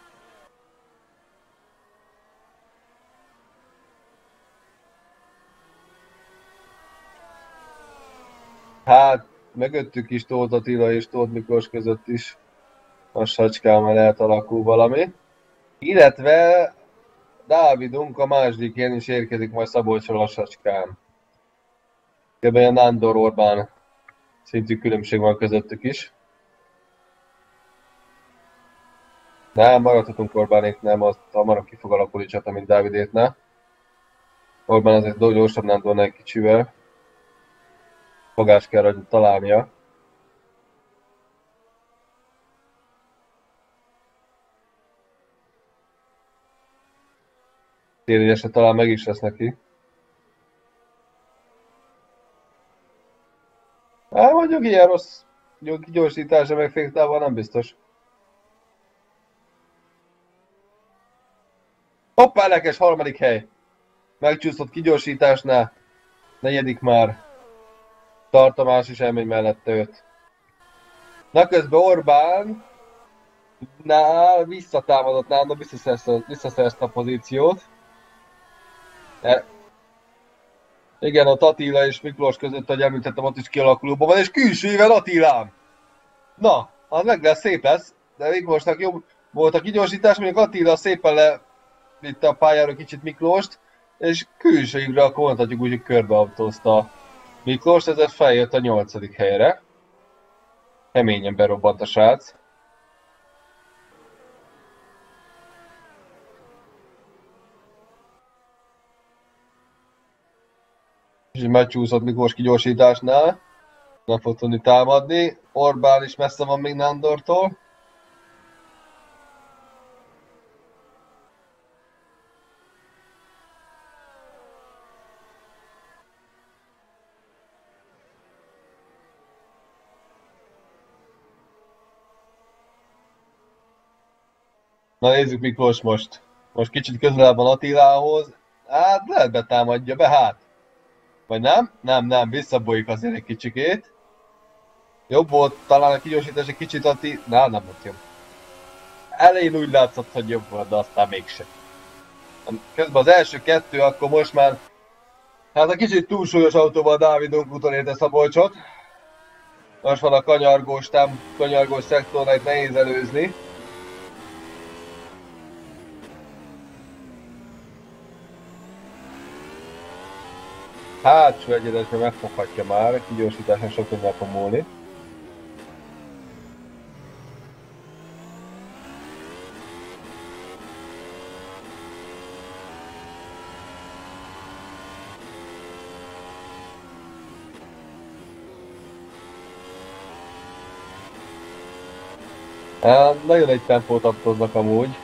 Hát, mögöttük is Tóth Attila és Tóth Miklós között is lassacskán lehet alakul valami. Illetve Dávidunk a másodikén is érkezik majd Szabolcsra lassacskán. Kb. A Nándor Orbán szintű különbség van közöttük is. Nem, maradhatunk Orbánéknál, azt hamarabb ki fog alakulni csata, mint Dávidéknál. Orbán azért gyorsabb Nándornál egy kicsivel. Fogást kell rajta találnia. Térényesen talán meg is lesz neki. Hát mondjuk ilyen rossz gyorsítása meg féktávol nem biztos. Hoppá, elekes harmadik hely. Megcsúszott kigyorsításnál. Negyedik már. Tartomás is elmegy mellette 5. Na közben Orbán visszatámadott nálam, visszaszerzte a pozíciót. Igen, a Attila és Miklós között, ahogy említettem, ott is kialakulóban van, és külsővel Attilám! Na, az meg lesz, szép lesz, de Miklósnak jobb volt a kigyorsítás, mondjuk Attila szépen levitte a pályára kicsit Miklóst, és külsőjükre akkor mondhatjuk úgy, hogy körbeautózta Miklós, ezért feljött a 8. helyre. Keményen berobbant a srác. És megcsúszott Miklós kigyorsításnál. Nem fog tudni támadni. Orbán is messze van még Nándortól. Na nézzük Miklós most. Most kicsit közelebb van Attilához. Hát lehet betámadja be, hát. Vagy nem? Nem, visszabújik azért egy kicsikét. Jobb volt talán a kigyorsítás egy kicsit nem volt jobb. Elején úgy látszott, hogy jobb volt, de aztán mégsem. Közben az első 2, akkor most már hát a kicsit túlsúlyos autóval Dávidunk utolérte Szabolcsot. Most van a kanyargós szektornál, itt nehéz előzni. hátsó egyenesben megfoghatja már, kigyorsításon sok minden fog múlni. Hát, nagyon egy tempót adtoznak amúgy.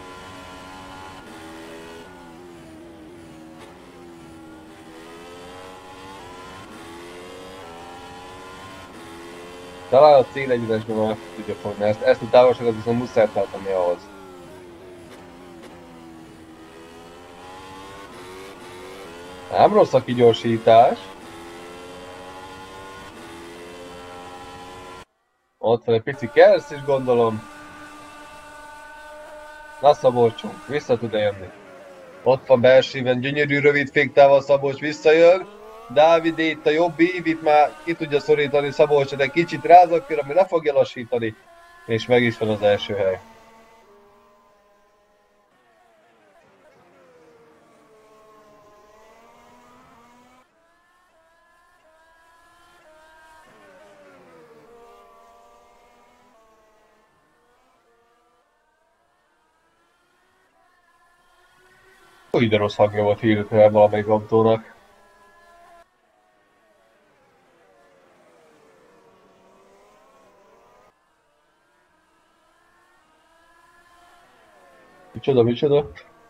Talán a célegyenesben már tudja fogni ezt a távolságot viszont muszáj tartani ahhoz. Nem rossz a kigyorsítás. Ott van egy pici kersz is gondolom. Na Szabolcsunk, vissza tud jönni. Ott van belsőben, gyönyörű rövid féktával Szabolcs visszajön. Dávid itt a jobb ív, itt már ki tudja szorítani Szabolcsot egy kicsit rázakör, ami le fogja lassítani. És meg is van az első hely. Úgy de rossz hangja volt hirdetve valamelyik autónak. Micsoda, micsoda?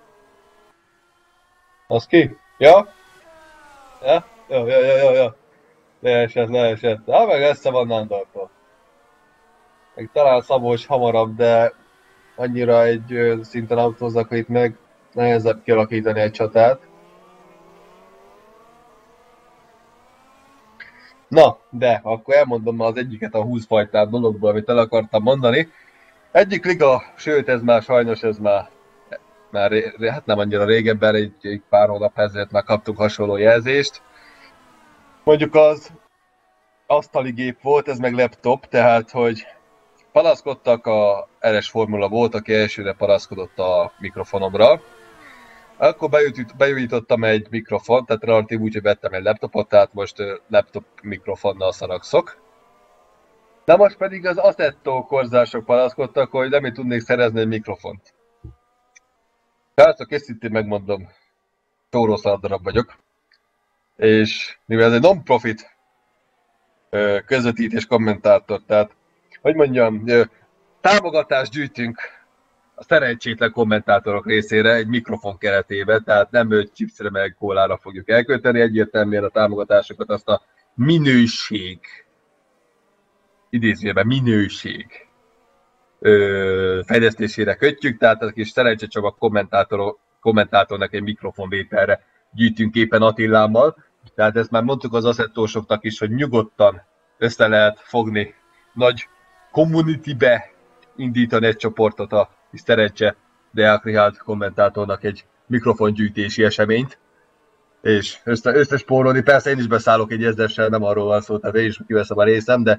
Az ki? Ja? Ja? Ja. Leesett. Hát meg össze van Nándortól. Meg talán Szabolcs hamarabb, de annyira egy szinten autóznak itt meg nehezebb kialakítani egy csatát. Na, de akkor elmondom már az egyiket a 20 fajtább dologból, amit el akartam mondani. Egyik liga, sőt ez már sajnos hát nem annyira régebben, egy pár hónap ezelőtt már kaptunk hasonló jelzést. Mondjuk az asztali gép volt, ez meg laptop, tehát hogy panaszkodtak, a RS Formula volt, aki elsőre panaszkodott a mikrofonomra. Akkor bejutottam egy mikrofont, tehát relatív úgy, hogy vettem egy laptopot, tehát most laptop mikrofonnal szaragszok. De most pedig az Assetto korzások panaszkodtak, hogy nem tudnék szerezni egy mikrofont. Srácok, őszintén megmondom, tórószardarab vagyok. És mivel ez egy non-profit közvetítés kommentátor, tehát, hogy mondjam, támogatást gyűjtünk a szerencsétlen kommentátorok részére egy mikrofon keretében, tehát nem chipsre meg kólára fogjuk elkölteni, egyértelműen a támogatásokat azt a minőség, idézőjelben minőség fejlesztésére kötjük, tehát a kis szerencse csak a kommentátornak egy mikrofonvételre gyűjtünk éppen Attilámmal, tehát ezt már mondtuk az assettósoknak is, hogy nyugodtan össze lehet fogni nagy community-be indítani egy csoportot a kis szerencse Deák Richárd kommentátornak egy mikrofongyűjtési eseményt, és összespórolni. Persze én is beszállok egy ezdessel, nem arról van szó, tehát én is kiveszem a részem, de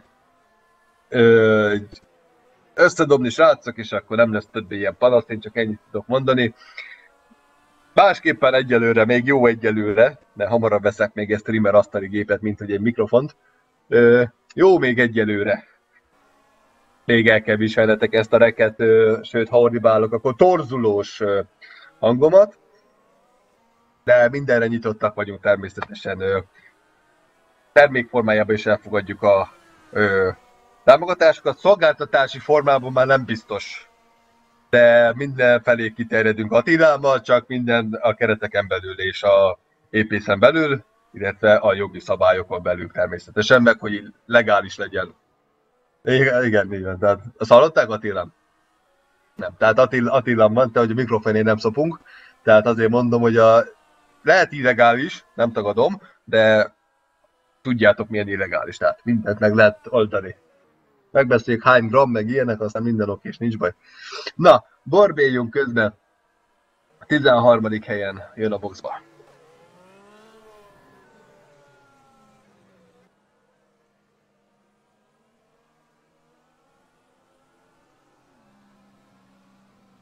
összedobni srácok, és akkor nem lesz többé ilyen panasz, én csak ennyit tudok mondani. Másképpen egyelőre, még jó egyelőre, mert hamarabb veszek még egy streamer asztali gépet, mint hogy egy mikrofont. Jó még egyelőre. Még el kell viselnetek ezt a reket, sőt, ha ordibálok, akkor torzulós hangomat. De mindenre nyitottak vagyunk természetesen. Termékformájában is elfogadjuk a támogatásokat. Szolgáltatási formában már nem biztos. De mindenfelé kiterjedünk Attilámmal, csak minden a kereteken belül és a épészen belül, illetve a jogi szabályokon belül természetesen, meg hogy legális legyen. Igen. Tehát azt hallották Attilám? Nem. Tehát Attilám mondta, hogy a mikrofonén nem szopunk, tehát azért mondom, hogy lehet illegális, nem tagadom, de tudjátok milyen illegális, tehát mindent meg lehet oldani. Megbeszéljük hány gram, meg ilyenek, aztán minden oké, és nincs baj. Na, Borbélyunk közben a 13. helyen jön a boxba.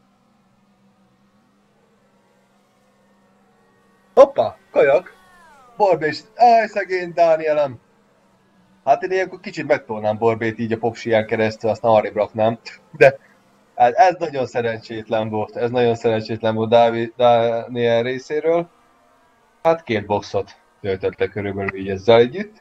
Hoppá, kajak! Borbé is, áj, szegény Dánielem. Hát én ilyenkor kicsit megtolnám Borbét így a popsiján keresztül, aztán arrébb raknám. De hát ez nagyon szerencsétlen volt. Ez nagyon szerencsétlen volt Dániel részéről. Hát 2 boxot töltött le körülbelül így ezzel együtt.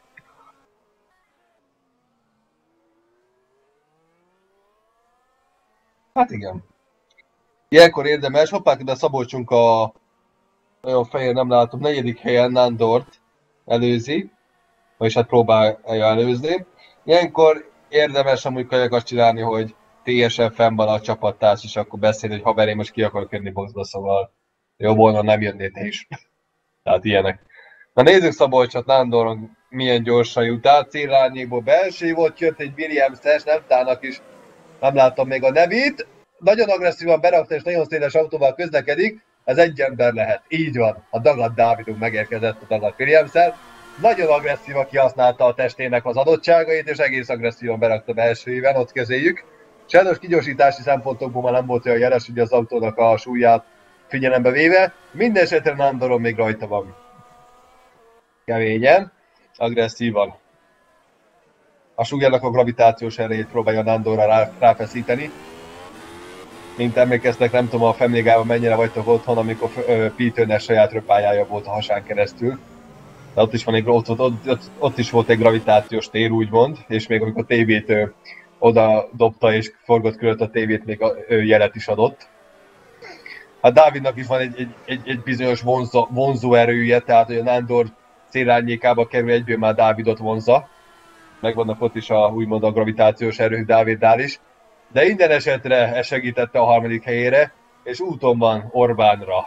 Hát igen. Ilyenkor érdemes, hoppák, ide Szabolcsunk a nagyon fehér, nem látom, 4. helyen Nándort előzi, vagyis hát próbálja előzni. Ilyenkor érdemes amúgy kajakat csinálni, hogy teljesen fenn van a csapattárs, és akkor beszélni, hogy haver, én most ki akarok jönni boxba, szóval jobb volna nem jönnél te is. Tehát ilyenek. Na nézzük Szabolcsot, Nándoron milyen gyorsan jut át, célárnyékból belső volt, jött egy Williams-es, nem tának is, nem láttam még a nevét. Nagyon agresszívan berakta és nagyon széles autóval közlekedik, ez egy ember lehet. Így van, a Dagad Dávidunk megérkezett a Dagad Williams-el. Nagyon agresszívan kihasználta a testének az adottságait, és egész agresszívan berakta belsőjében, ott közéjük. Sajnos kigyorsítási szempontokból már nem volt olyan jeles, ugye az autónak a súlyát figyelembe véve. Mindenesetre Nándoron még rajta van. Keményen, agresszívan. A súlyának a gravitációs erejét próbálja Nándorra ráfeszíteni. Mint emlékeztek, nem tudom a Femlégában mennyire vagytok otthon, amikor Peternek saját röpályája volt a hasán keresztül. De ott is, ott is volt egy gravitációs tér, úgymond, és még amikor a tévét oda dobta és forgott körül a tévét, még jelet is adott. Hát Dávidnak is van egy bizonyos vonzó erője, tehát hogy a Nándor célárnyékába kerül, egyből már Dávidot vonzza. Megvannak ott is úgymond a gravitációs erők Dávidnál is. De minden esetre ez segítette a 3. helyére, és úton van Orbánra.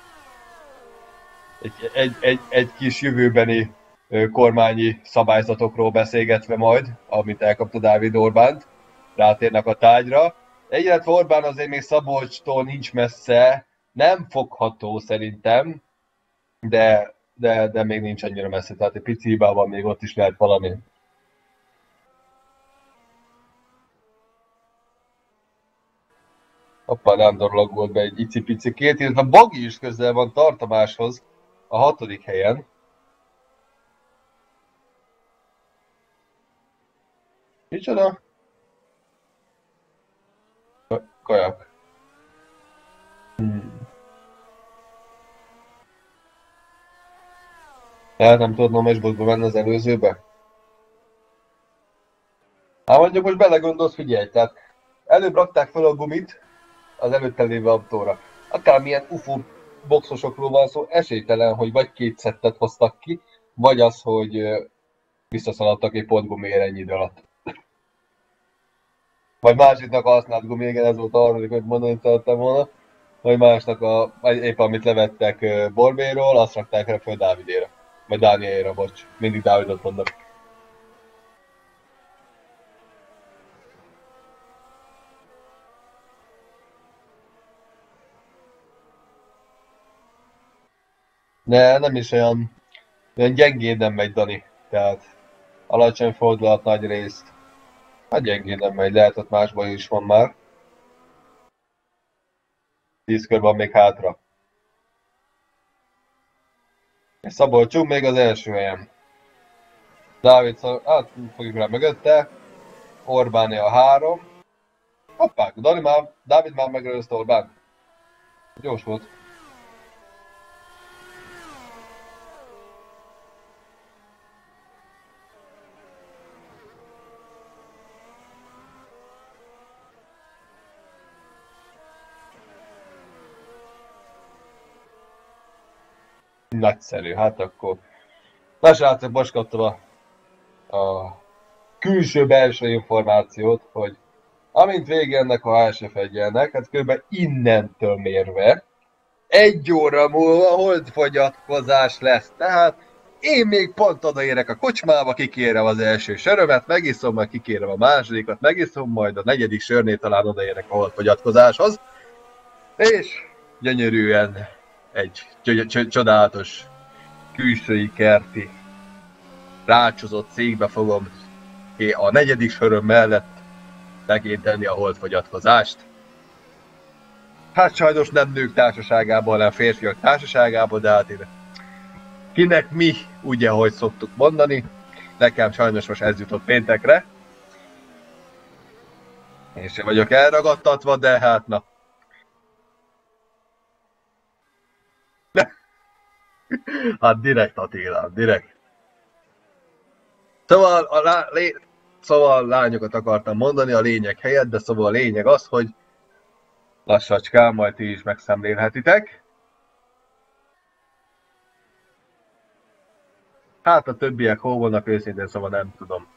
Egy kis jövőbeni kormányi szabályzatokról beszélgetve majd, amit elkapta Dávid Orbánt, rátérnek a tárgyra. Illetve Orbán azért még Szabolcstól nincs messze, nem fogható szerintem, de még nincs annyira messze, tehát egy pici hibában még ott is lehet valami. Hoppá, Nándor lagolt be egy icipicikét, illetve Bagi is közel van tartomáshoz a 6. helyen. Micsoda? Kajak. Tehát nem tudod Nomesbotba menni az előzőbe? Hát mondjuk most belegondolsz, figyelj, tehát előbb rakták fel a gumit az előtte lévő autóra. Akármilyen UFO boxosokról van szó, esélytelen, hogy vagy 2 szettet hoztak ki, vagy az, hogy visszaszaladtak egy pontgumiért ennyi idő alatt. Vagy másiknak a használt gumi, igen, ez volt a harmadik, hogy mondani szerettem volna, hogy másnak épp amit levettek Borbéról, azt rakták rá föl Dávidére. Vagy Dánielére, bocs. Mindig Dávidot mondok. De nem is olyan gyengén nem megy Dani. Tehát alacsony fordulat nagy részt. Hát gyengén nem megy, lehet ott más baj is van már. 10 kör van még hátra. És Szabolcsunk még az első helyen. Dávid, hát fogjuk rá mögötte. Orbáné a 3. Hoppá, Dávid már megelőzte Orbán. Gyors volt. Nagyszerű, hát akkor. Na srácok, most kaptam a külső-belső információt, hogy amint vége ennek a HSF1-jelnek, hát kb. Innentől mérve 1 óra múlva holdfogyatkozás lesz. Tehát én még pont odaérek a kocsmába, kikérem az első sörömet, megiszom, majd kikérem a másodikat, megiszom, majd a 4. sörnél talán odaérek a holdfogyatkozáshoz. És gyönyörűen egy csodálatos külsői kerti rácsozott székbe fogom a 4. söröm mellett tekinteni a holdfogyatkozást. Hát sajnos nem nők társaságában, hanem férfiak társaságában, de hát én Kinek mi, ugye, ahogy szoktuk mondani. Nekem sajnos most ez jutott péntekre. Én sem vagyok elragadtatva, de hát na. Hát direkt Attila, direkt. Szóval lányokat akartam mondani a lényeg helyett, de szóval a lényeg az, hogy lassacskán majd ti is megszemlélhetitek. Hát a többiek hol vannak, őszintén szóval nem tudom.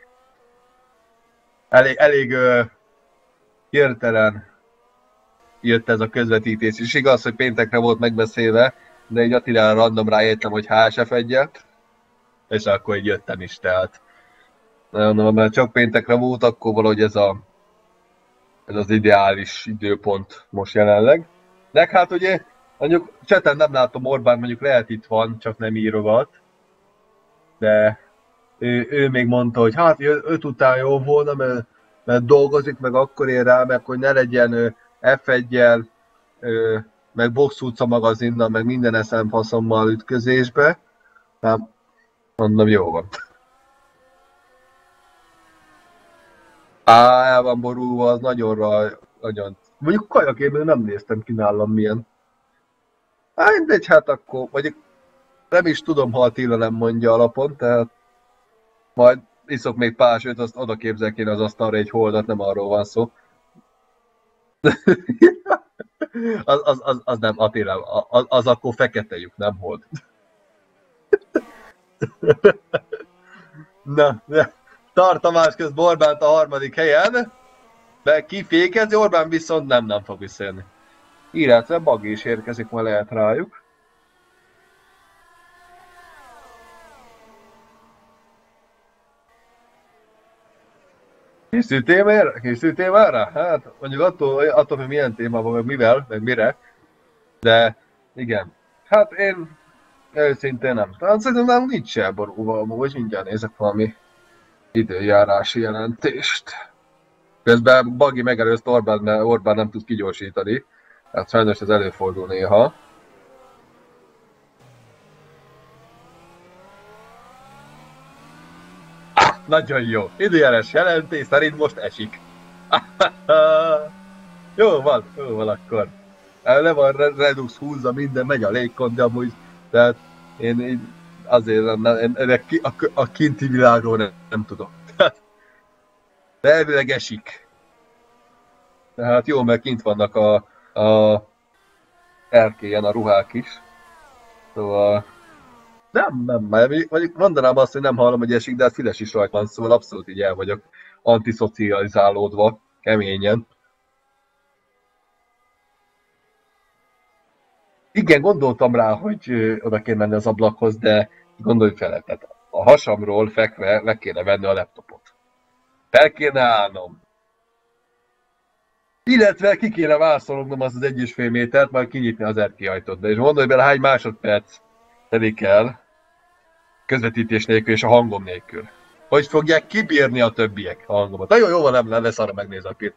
Elég hirtelen jött ez a közvetítés, és igaz, hogy péntekre volt megbeszélve, de így Attilára random rájöttem, hogy HSF egyet, és akkor így jöttem is, tehát mert csak péntekre volt, akkor valahogy ez az ideális időpont most jelenleg. De hát ugye, mondjuk cseten nem látom, Orbán mondjuk lehet itt van, csak nem írogat, de ő még mondta, hogy hát 5 után jó volna, mert dolgozik, meg akkor ér rá, meg hogy ne legyen F1-jel, meg Box utca magazinnal, meg minden eszem faszommal ütközésbe. Hát, mondom, jó van. El van borulva, az nagyon... Mondjuk kajakéből nem néztem ki nálam milyen. Mindegy, hát akkor, mondjuk nem is tudom, ha Attila nem mondja alapon, tehát majd iszok még pár sőt, azt oda képzelek én az asztalra egy holdat, nem arról van szó. az nem Attila, az akkor fekete lyuk, nem hold. Na, Tar Tamás közben Orbánt a harmadik helyen, de kifékezi, Orbán viszont nem fog visszajönni. Illetve Bagi is érkezik, ma lehet rájuk. Készültél már rá? Hát mondjuk attól, hogy milyen témában, meg mivel, meg mire. De igen. Hát én őszintén nem. Tehát szerintem nem nincs elborulva, amúgy mindjárt nézek valami időjárási jelentést. Közben Bagi megelőzte Orbán, mert Orbán nem tud kigyorsítani. Hát sajnos ez előfordul néha. Nagyon jó. Időjárás jelentés szerint most esik. Jó van akkor. Le van Redux, húzza minden, megy a légkon, de amúgy, tehát én azért a kinti világról nem tudom. De elvileg esik. Tehát jó, mert kint vannak a erkélyen a ruhák is. Szóval... Nem, mondjuk mondanám azt, hogy nem hallom, hogy esik, de hát Füles is rajta van, szóval abszolút így el vagyok antiszocializálódva, keményen. Igen, gondoltam rá, hogy oda kéne menni az ablakhoz, de gondolj fel, tehát a hasamról fekve le kéne venni a laptopot. Fel kéne állnom. Illetve ki kéne vászolognom az 1,5 métert, majd kinyitni az erkélyajtót. De és gondolj bele, hány másodperc telik el közvetítés nélkül és a hangom nélkül. Hogy fogják kibírni a többiek a hangomat? Nagyon jó van, nem lesz arra megnézni a két.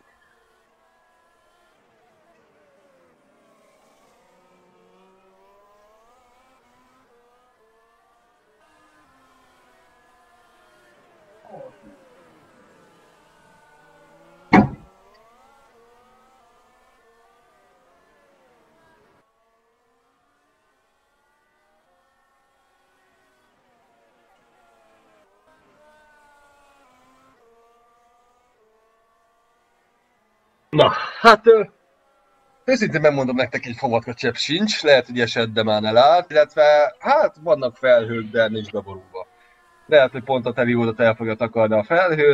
Na, hát őszintén megmondom nektek, egy fogadka csepp sincs, lehet, hogy esett, de már elállt, illetve hát vannak felhők, de nincs beborulva. Lehet, hogy pont a teli oldat el fogja takarni a felhő,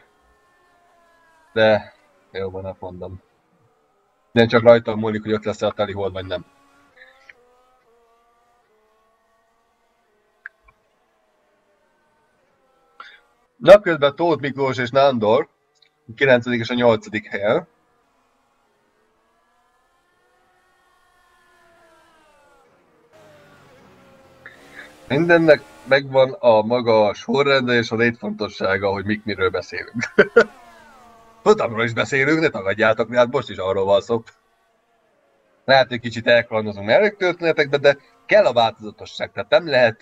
de jó van, nem mondom. De csak rajtam múlik, hogy ott lesz a teli hold, vagy nem. Na, közben Tóth Miklós és Nándor, a 9. és a 8. helyen. Mindennek megvan a maga sorrende és a létfontossága, hogy mik miről beszélünk. Tudamról is beszélünk, ne tagadjátok, hát most is arról van szó. Lehet, hogy kicsit elkalandozunk melléktörténetekbe, de kell a változatosság, tehát nem lehet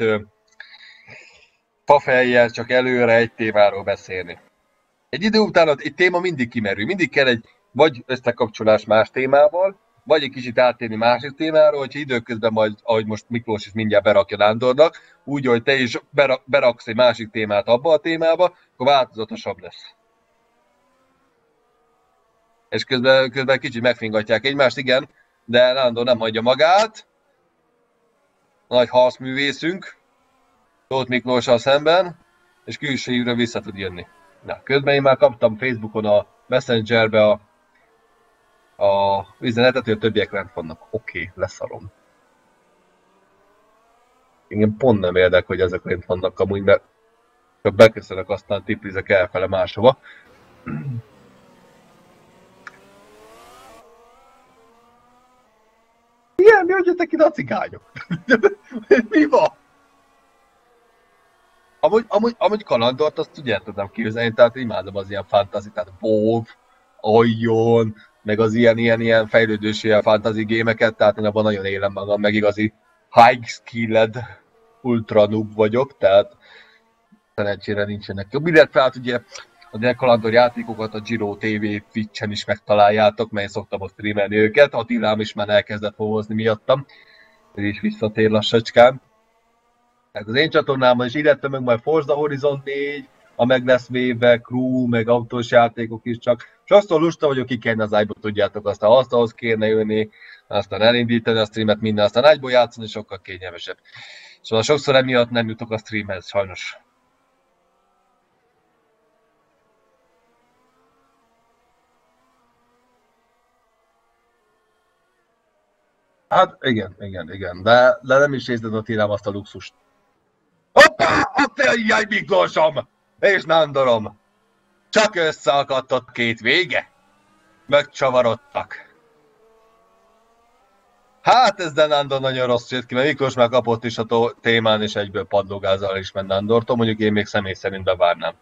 pafejjel csak előre egy témáról beszélni. Egy idő után egy téma mindig kimerül, mindig kell egy vagy összekapcsolás más témával, vagy egy kicsit áttérni másik témáról, hogyha időközben majd, ahogy most Miklós is mindjárt berakja Nándornak, úgy, hogy te is beraksz egy másik témát abba a témába, akkor változatosabb lesz. És közben kicsit megfingatják egymást, igen, de Nándor nem hagyja magát. Nagy harcművészünk, Tóth Miklóssal szemben, és külső hívről vissza tud jönni. Na, közben én már kaptam Facebookon a Messengerbe a üzenetet, hogy a többiek lent vannak. Oké, leszarom. Engem pont nem érdek, hogy ezek lent vannak amúgy, mert csak beköszönök, aztán tiplizek elfele máshova. Igen, mi hogy jöttek ide a cigányok? Mi van? Amúgy kalandort azt ugye tudnám képzelni, tehát imádom az ilyen fantasy, tehát WoW, Aion, meg az ilyen fejlődős ilyen fantasy gémeket, tehát én abban nagyon élem magam, meg igazi high skilled ultra noob vagyok, tehát szerencsére nincsenek jobb. Illetve hát ugye a ilyen kalandor játékokat a Giro TV Twitch-en is megtaláljátok, mert én szoktam ott streamelni őket, Attilám is már elkezdett homozni miattam, ő is visszatér lassacskán. Tehát az én csatornámon is, illetve meg majd Forza Horizon 4, a meg lesz véve, crew, meg autós játékok is csak. És aztán lusta vagyok kikenni az ágyból, tudjátok, aztán asztalhoz kéne jönni, aztán elindítani a streamet, minden, aztán ágyból játszani sokkal kényelmesebb. Szóval sokszor emiatt nem jutok a streamhez, sajnos. Hát igen, de nem is érzed Attilám azt a luxust. Hoppá! Jaj, Miklósom! És Nándorom! Csak összeakadtott két vége? Megcsavarodtak. Hát ez de Nándor nagyon rossz jött ki, mert Miklós már kapott is a témán, és egyből padlógázzal is ment Nándortól, mondjuk én még személy szerint bevárnám.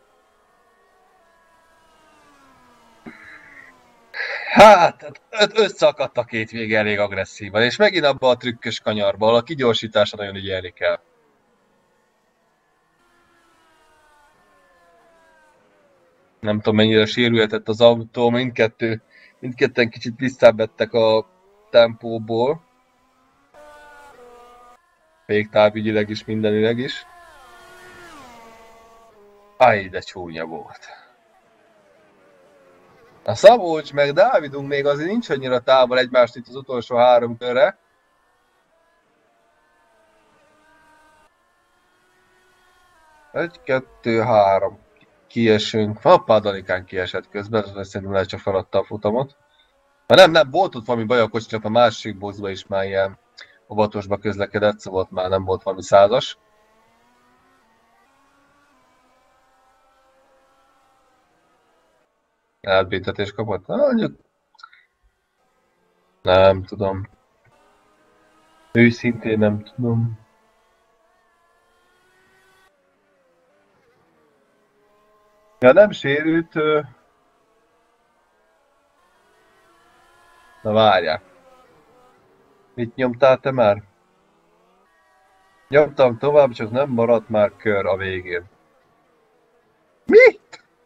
Hát, összeakadt a két vége elég agresszívan, és megint abba a trükkös kanyarba, a kigyorsításra nagyon ügyelni kell. Nem tudom, mennyire sérülhetett az autó, mindketten kicsit visszábbettek a tempóból. Végtávügyileg is, mindenileg is. Aj, de csúnya volt. A Szabolcs meg Dávidunk még azért nincs annyira távol egymást itt az utolsó 3 körre. Egy, 2, 3. Kiesünk. Hoppá, Danikán kiesett közben, szerintem lehet csak feladta a futamot. Nem, volt ott valami baj a kocsinak, a másik boxba is már ilyen óvatosba közlekedett, szóval ott már nem volt valami 100-as. Átbüntetés kapott? Mondjuk... Nem tudom. Őszintén nem tudom. Ja, nem sérült... Na várjál. Mit nyomtál te már? Nyomtam tovább, csak nem maradt már kör a végén. Mi?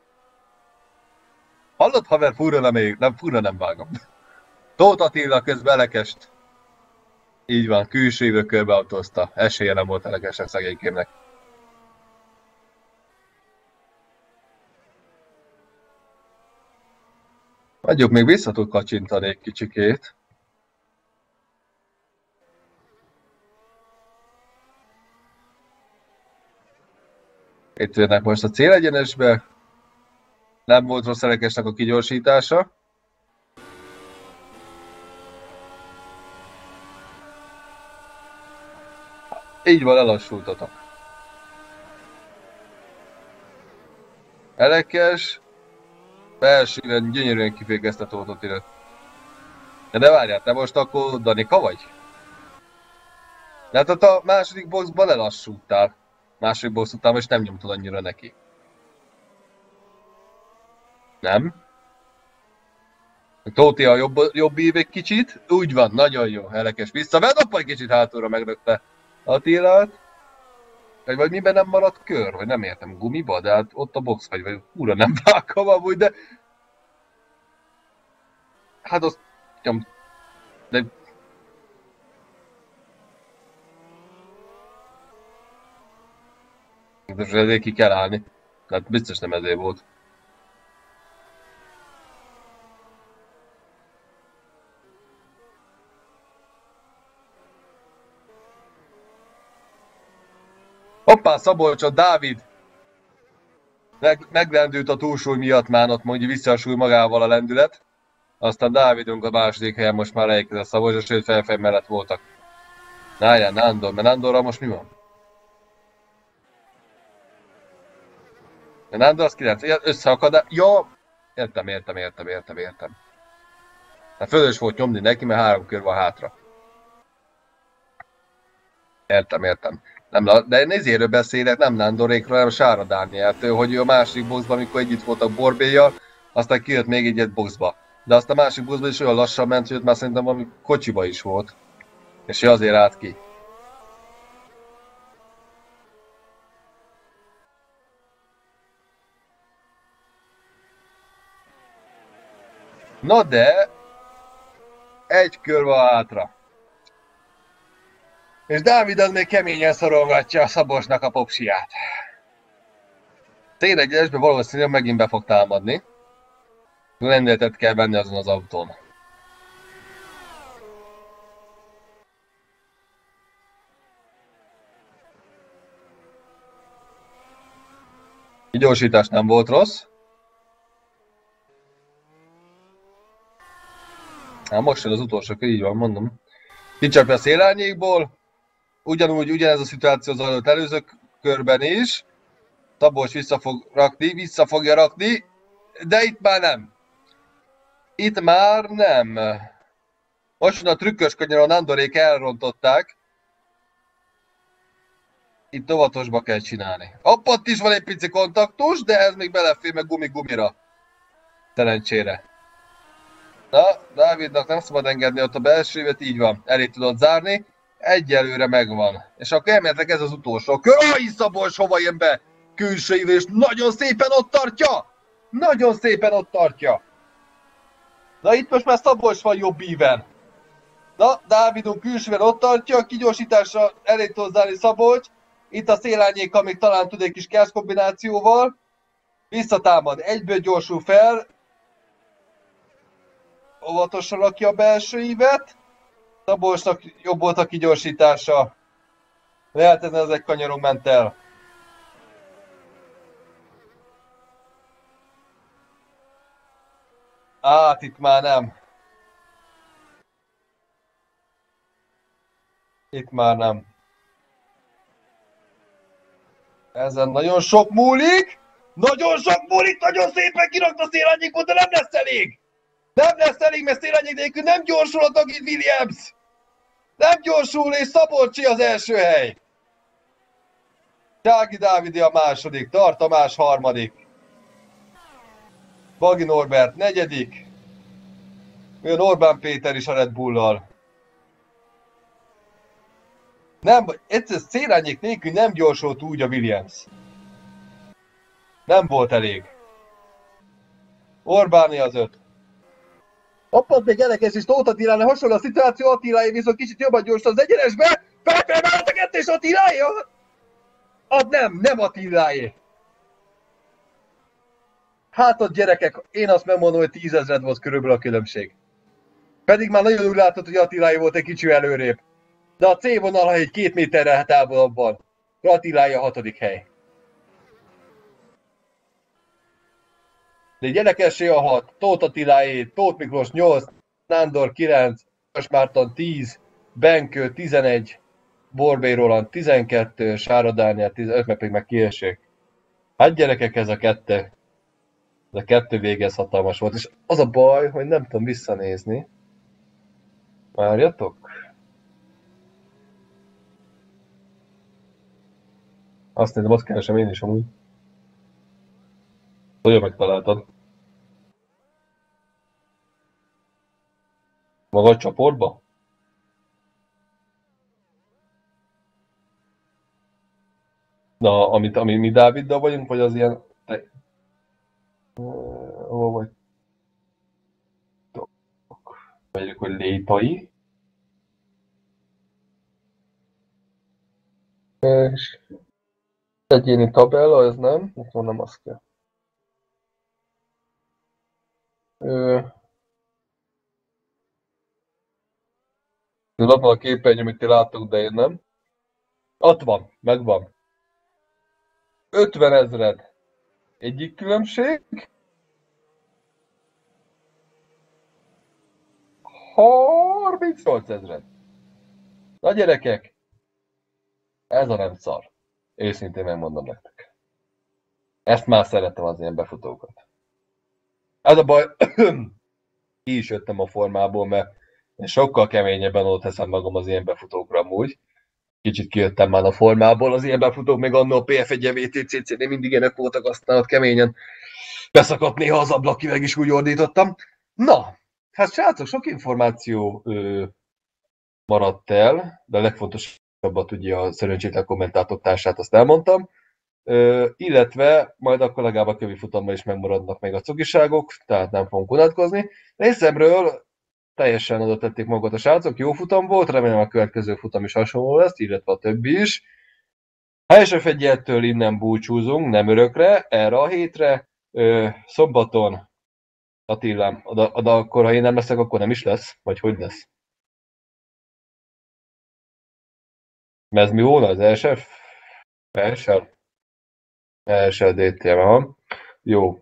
Hallott haver, furra nem vágom. Tóth Attila közben Elekest. Így van, külső évő körbeautózta. Esélye nem volt Elekesnek szegénykémnek. Mondjuk még vissza tud kacsintani egy kicsikét. Itt jönnek most a célegyenesbe. Nem volt rossz Elekesnek a kigyorsítása. Így van, elassultatok. Elekes belsően gyönyörűen kifékezte Tóth Attilát. De várjál, te most akkor Danika vagy? Tehát ott a második boxban lelassultál. Második box után most nem nyomtad annyira neki. Nem? Tóti a jobb ív egy kicsit. Úgy van, nagyon jó, elekes visszaved. Hoppá, egy kicsit hátulra megrögte Attilát. Vagy miben nem maradt kör? Vagy nem értem, gumiba? De hát ott a box vagy ura, nem vágom amúgy, de... Hát azt... Nyom... De... De ezért ki kell állni. Hát biztos nem ezért volt. Hoppá, Szabolcsot, Dávid! Meglendült a túlsúly miatt már ott mondjuk visszasúly magával a lendület. Aztán Dávidunk a második helyen most már elérkezett Szabolcsra, sőt felfej mellett voltak. Náján, Nándor, mert Nándorral most mi van? Nándor az 9, összeakad, ja! Értem. Hát fölös volt nyomni neki, mert 3 kör van hátra. Értem. Nem, de nézéről beszélek, nem Nándorékról, hanem Sára Dánieltől, hogy ő a másik boxban, amikor együtt voltak Borbélyjal, aztán kijött még egy boxba. De azt a másik boxban is olyan lassan ment, hogy már szerintem valami kocsiba is volt. És ő azért állt ki. Na de... Egy kör van hátra. És Dávid az még keményen szorolgatja a Szabolcsnak a popsiát. T1-esben valószínűleg megint be fog támadni. Lendületet kell venni azon az autón. Gyorsítás nem volt rossz. Hát most jön az utolsó kör, így van, mondom. Kicsapja a szélárnyékból. Ugyanez a szituáció zajlott előző körben is. Szabolcs vissza fogja rakni, de itt már nem. Most jön a trükkös könyör, a Nandorék elrontották. Itt óvatosba kell csinálni. Ott is van egy pici kontaktus, de ez még belefér meg gumira. Szerencsére. Na, Dávidnak nem szabad engedni ott a belső évet, így van. Elé tudod zárni. Egyelőre megvan. És akkor elméletek ez az utolsó kör. Szabolcs hova jön be? Külső ív, és nagyon szépen ott tartja! Nagyon szépen ott tartja! Na itt most már Szabolcs van jobb íven. Na, Dávidunk külsőben ott tartja, a kigyorsításra elé tud zárni Szabolcs. Itt a szélárnyékkal még talán tud egy kis KERSZ kombinációval. Visszatámad, egyből gyorsul fel. Óvatosan rakja a belső ívet. Szabolcsnak jobb volt a kigyorsítása. Lehet ez egy kanyaron ment el. Itt már nem. Itt már nem. Ezen nagyon sok múlik. Nagyon szépen kirakta szélárnyékot, de nem lesz elég. Nem lesz elég, mert szélárnyék nélkül nem gyorsul a Dagid Williams. Nem gyorsul, és Szabolcsi az első hely. Csáki Dávidi a második, Tartamás harmadik. Bagi Norbert negyedik. Jön Orbán Péter is a Red Bull-lal. Nem, egyszer szélárnyék nélkül nem gyorsult úgy a Williams. Nem volt elég. Orbáni az 5. Hoppant még elekes is Tóth Attilának hasonló a szituáció, Attiláé viszont kicsit jobban gyorsul az egyenesbe. Felfelé mellett a kettő és Attiláé! Nem Attiláé. Hát ott gyerekek, én azt megmondom, hogy 10 000 volt körülbelül a különbség. Pedig már nagyon úgy látott, hogy Attiláé volt egy kicsi előrébb. De a C-vonal egy 2 méterrel távolabb van. Attiláé a 6. hely. De egy érdekessé a 6, Tóth Attiláé, Tóth Miklós 8, Nándor 9, Ös Márton 10, Benkő 11, Borbély Roland 12, Sára Dániel 15, meg pedig meg kiesik. Hát gyerekek, ez a kettő vége, ez hatalmas volt. És az a baj, hogy nem tudom visszanézni. Várjatok? Azt nézem, azt keresem én is amúgy. Olyan megtaláltad. Maga a csoportba? Na, ami mi Dáviddal vagyunk, vagy az ilyen... Hol vagy? Megyek, hogy létai. És egyéni tabella, ez nem? Itt van, nem az kell. Ott van a képernyő, amit ti láttok, de én nem. Ott van, megvan. 50 000 egyik különbség. 38 000. Na gyerekek, ez a nem szar. Őszintén megmondom nektek. Ezt már szeretem az ilyen befutókat. Ez a baj, ki is jöttem a formából, mert én sokkal keményebben ott teszem magam az ilyen befutókra amúgy. Kicsit kijöttem már a formából, az ilyen befutók még annól a PF1-en VTCC-nél mindig ilyenek voltak, aztán ott keményen beszakadt néha az ablak, meg is úgy ordítottam. Na, hát srácok, sok információ maradt el, de a legfontosabbat ugye a szerencsétlen kommentátor társát azt elmondtam. Illetve majd akkor legalább a kövi futamban is megmaradnak meg a cukiságok, tehát nem fogunk unatkozni. Részemről teljesen oda tették magukat a srácok, jó futam volt, remélem a következő futam is hasonló lesz, illetve a többi is. HSF1-től innen búcsúzunk, nem örökre, erre a hétre. Szombaton, Attilám, oda akkor, ha én nem leszek, akkor nem is lesz? Vagy hogy lesz? Mert ez mi volna, az ESF? ESF DTM, aha. Jó.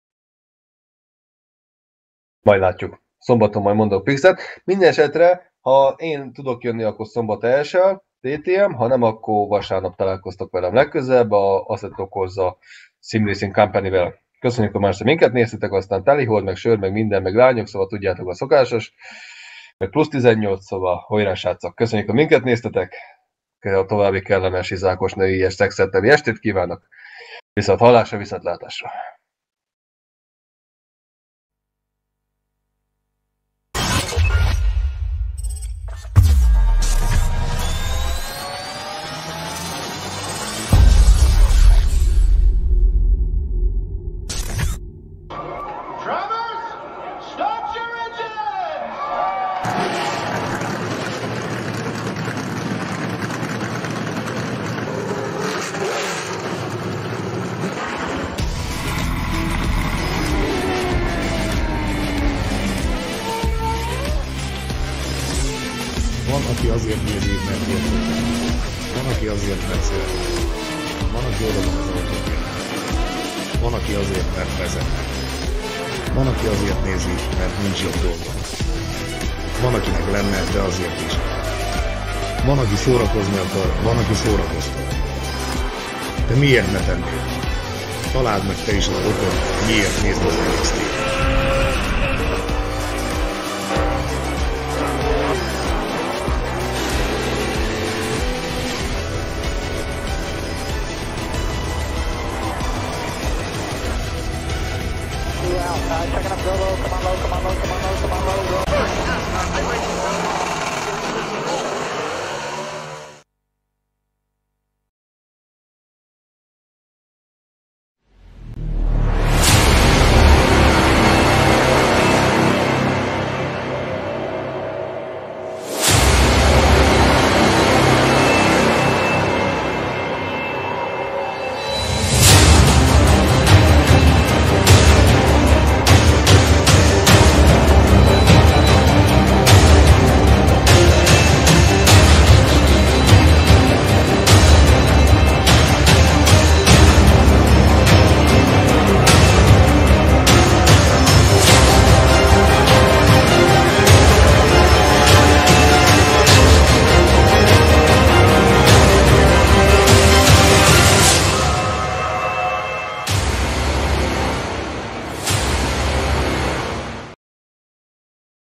Majd látjuk. Szombaton majd mondok Pixet. Minden esetre, ha én tudok jönni, akkor szombat ESF DTM, ha nem, akkor vasárnap találkoztok velem legközelebb a Assetto Corsa Sim Racing Company-vel. Köszönjük, hogy már minket néztetek, aztán telihold, meg sör, meg minden, meg lányok, szóval tudjátok a szokásos, meg plusz 18, szóval hajrá srácok. Köszönjük, hogy minket néztetek, a további kellemes, izákos, nőies, szexetteli estét kívánok. Viszont hallásra, viszontlátásra. Van, aki azért nézi, mert érdekel. Van, aki azért, mert szeret. Van, aki oda van az autópályán. Van, aki azért, mert vezet. Van, aki azért nézi, mert nincs jobb dolga. Van, akinek lenne, de azért is. Van, aki szórakozni akar, van, aki szórakoztat. De miért ne tennél? Találd meg te is az okot, miért nézd az NXT-t. Checking up, go low, come on low, come on low, come on low, come on low, go.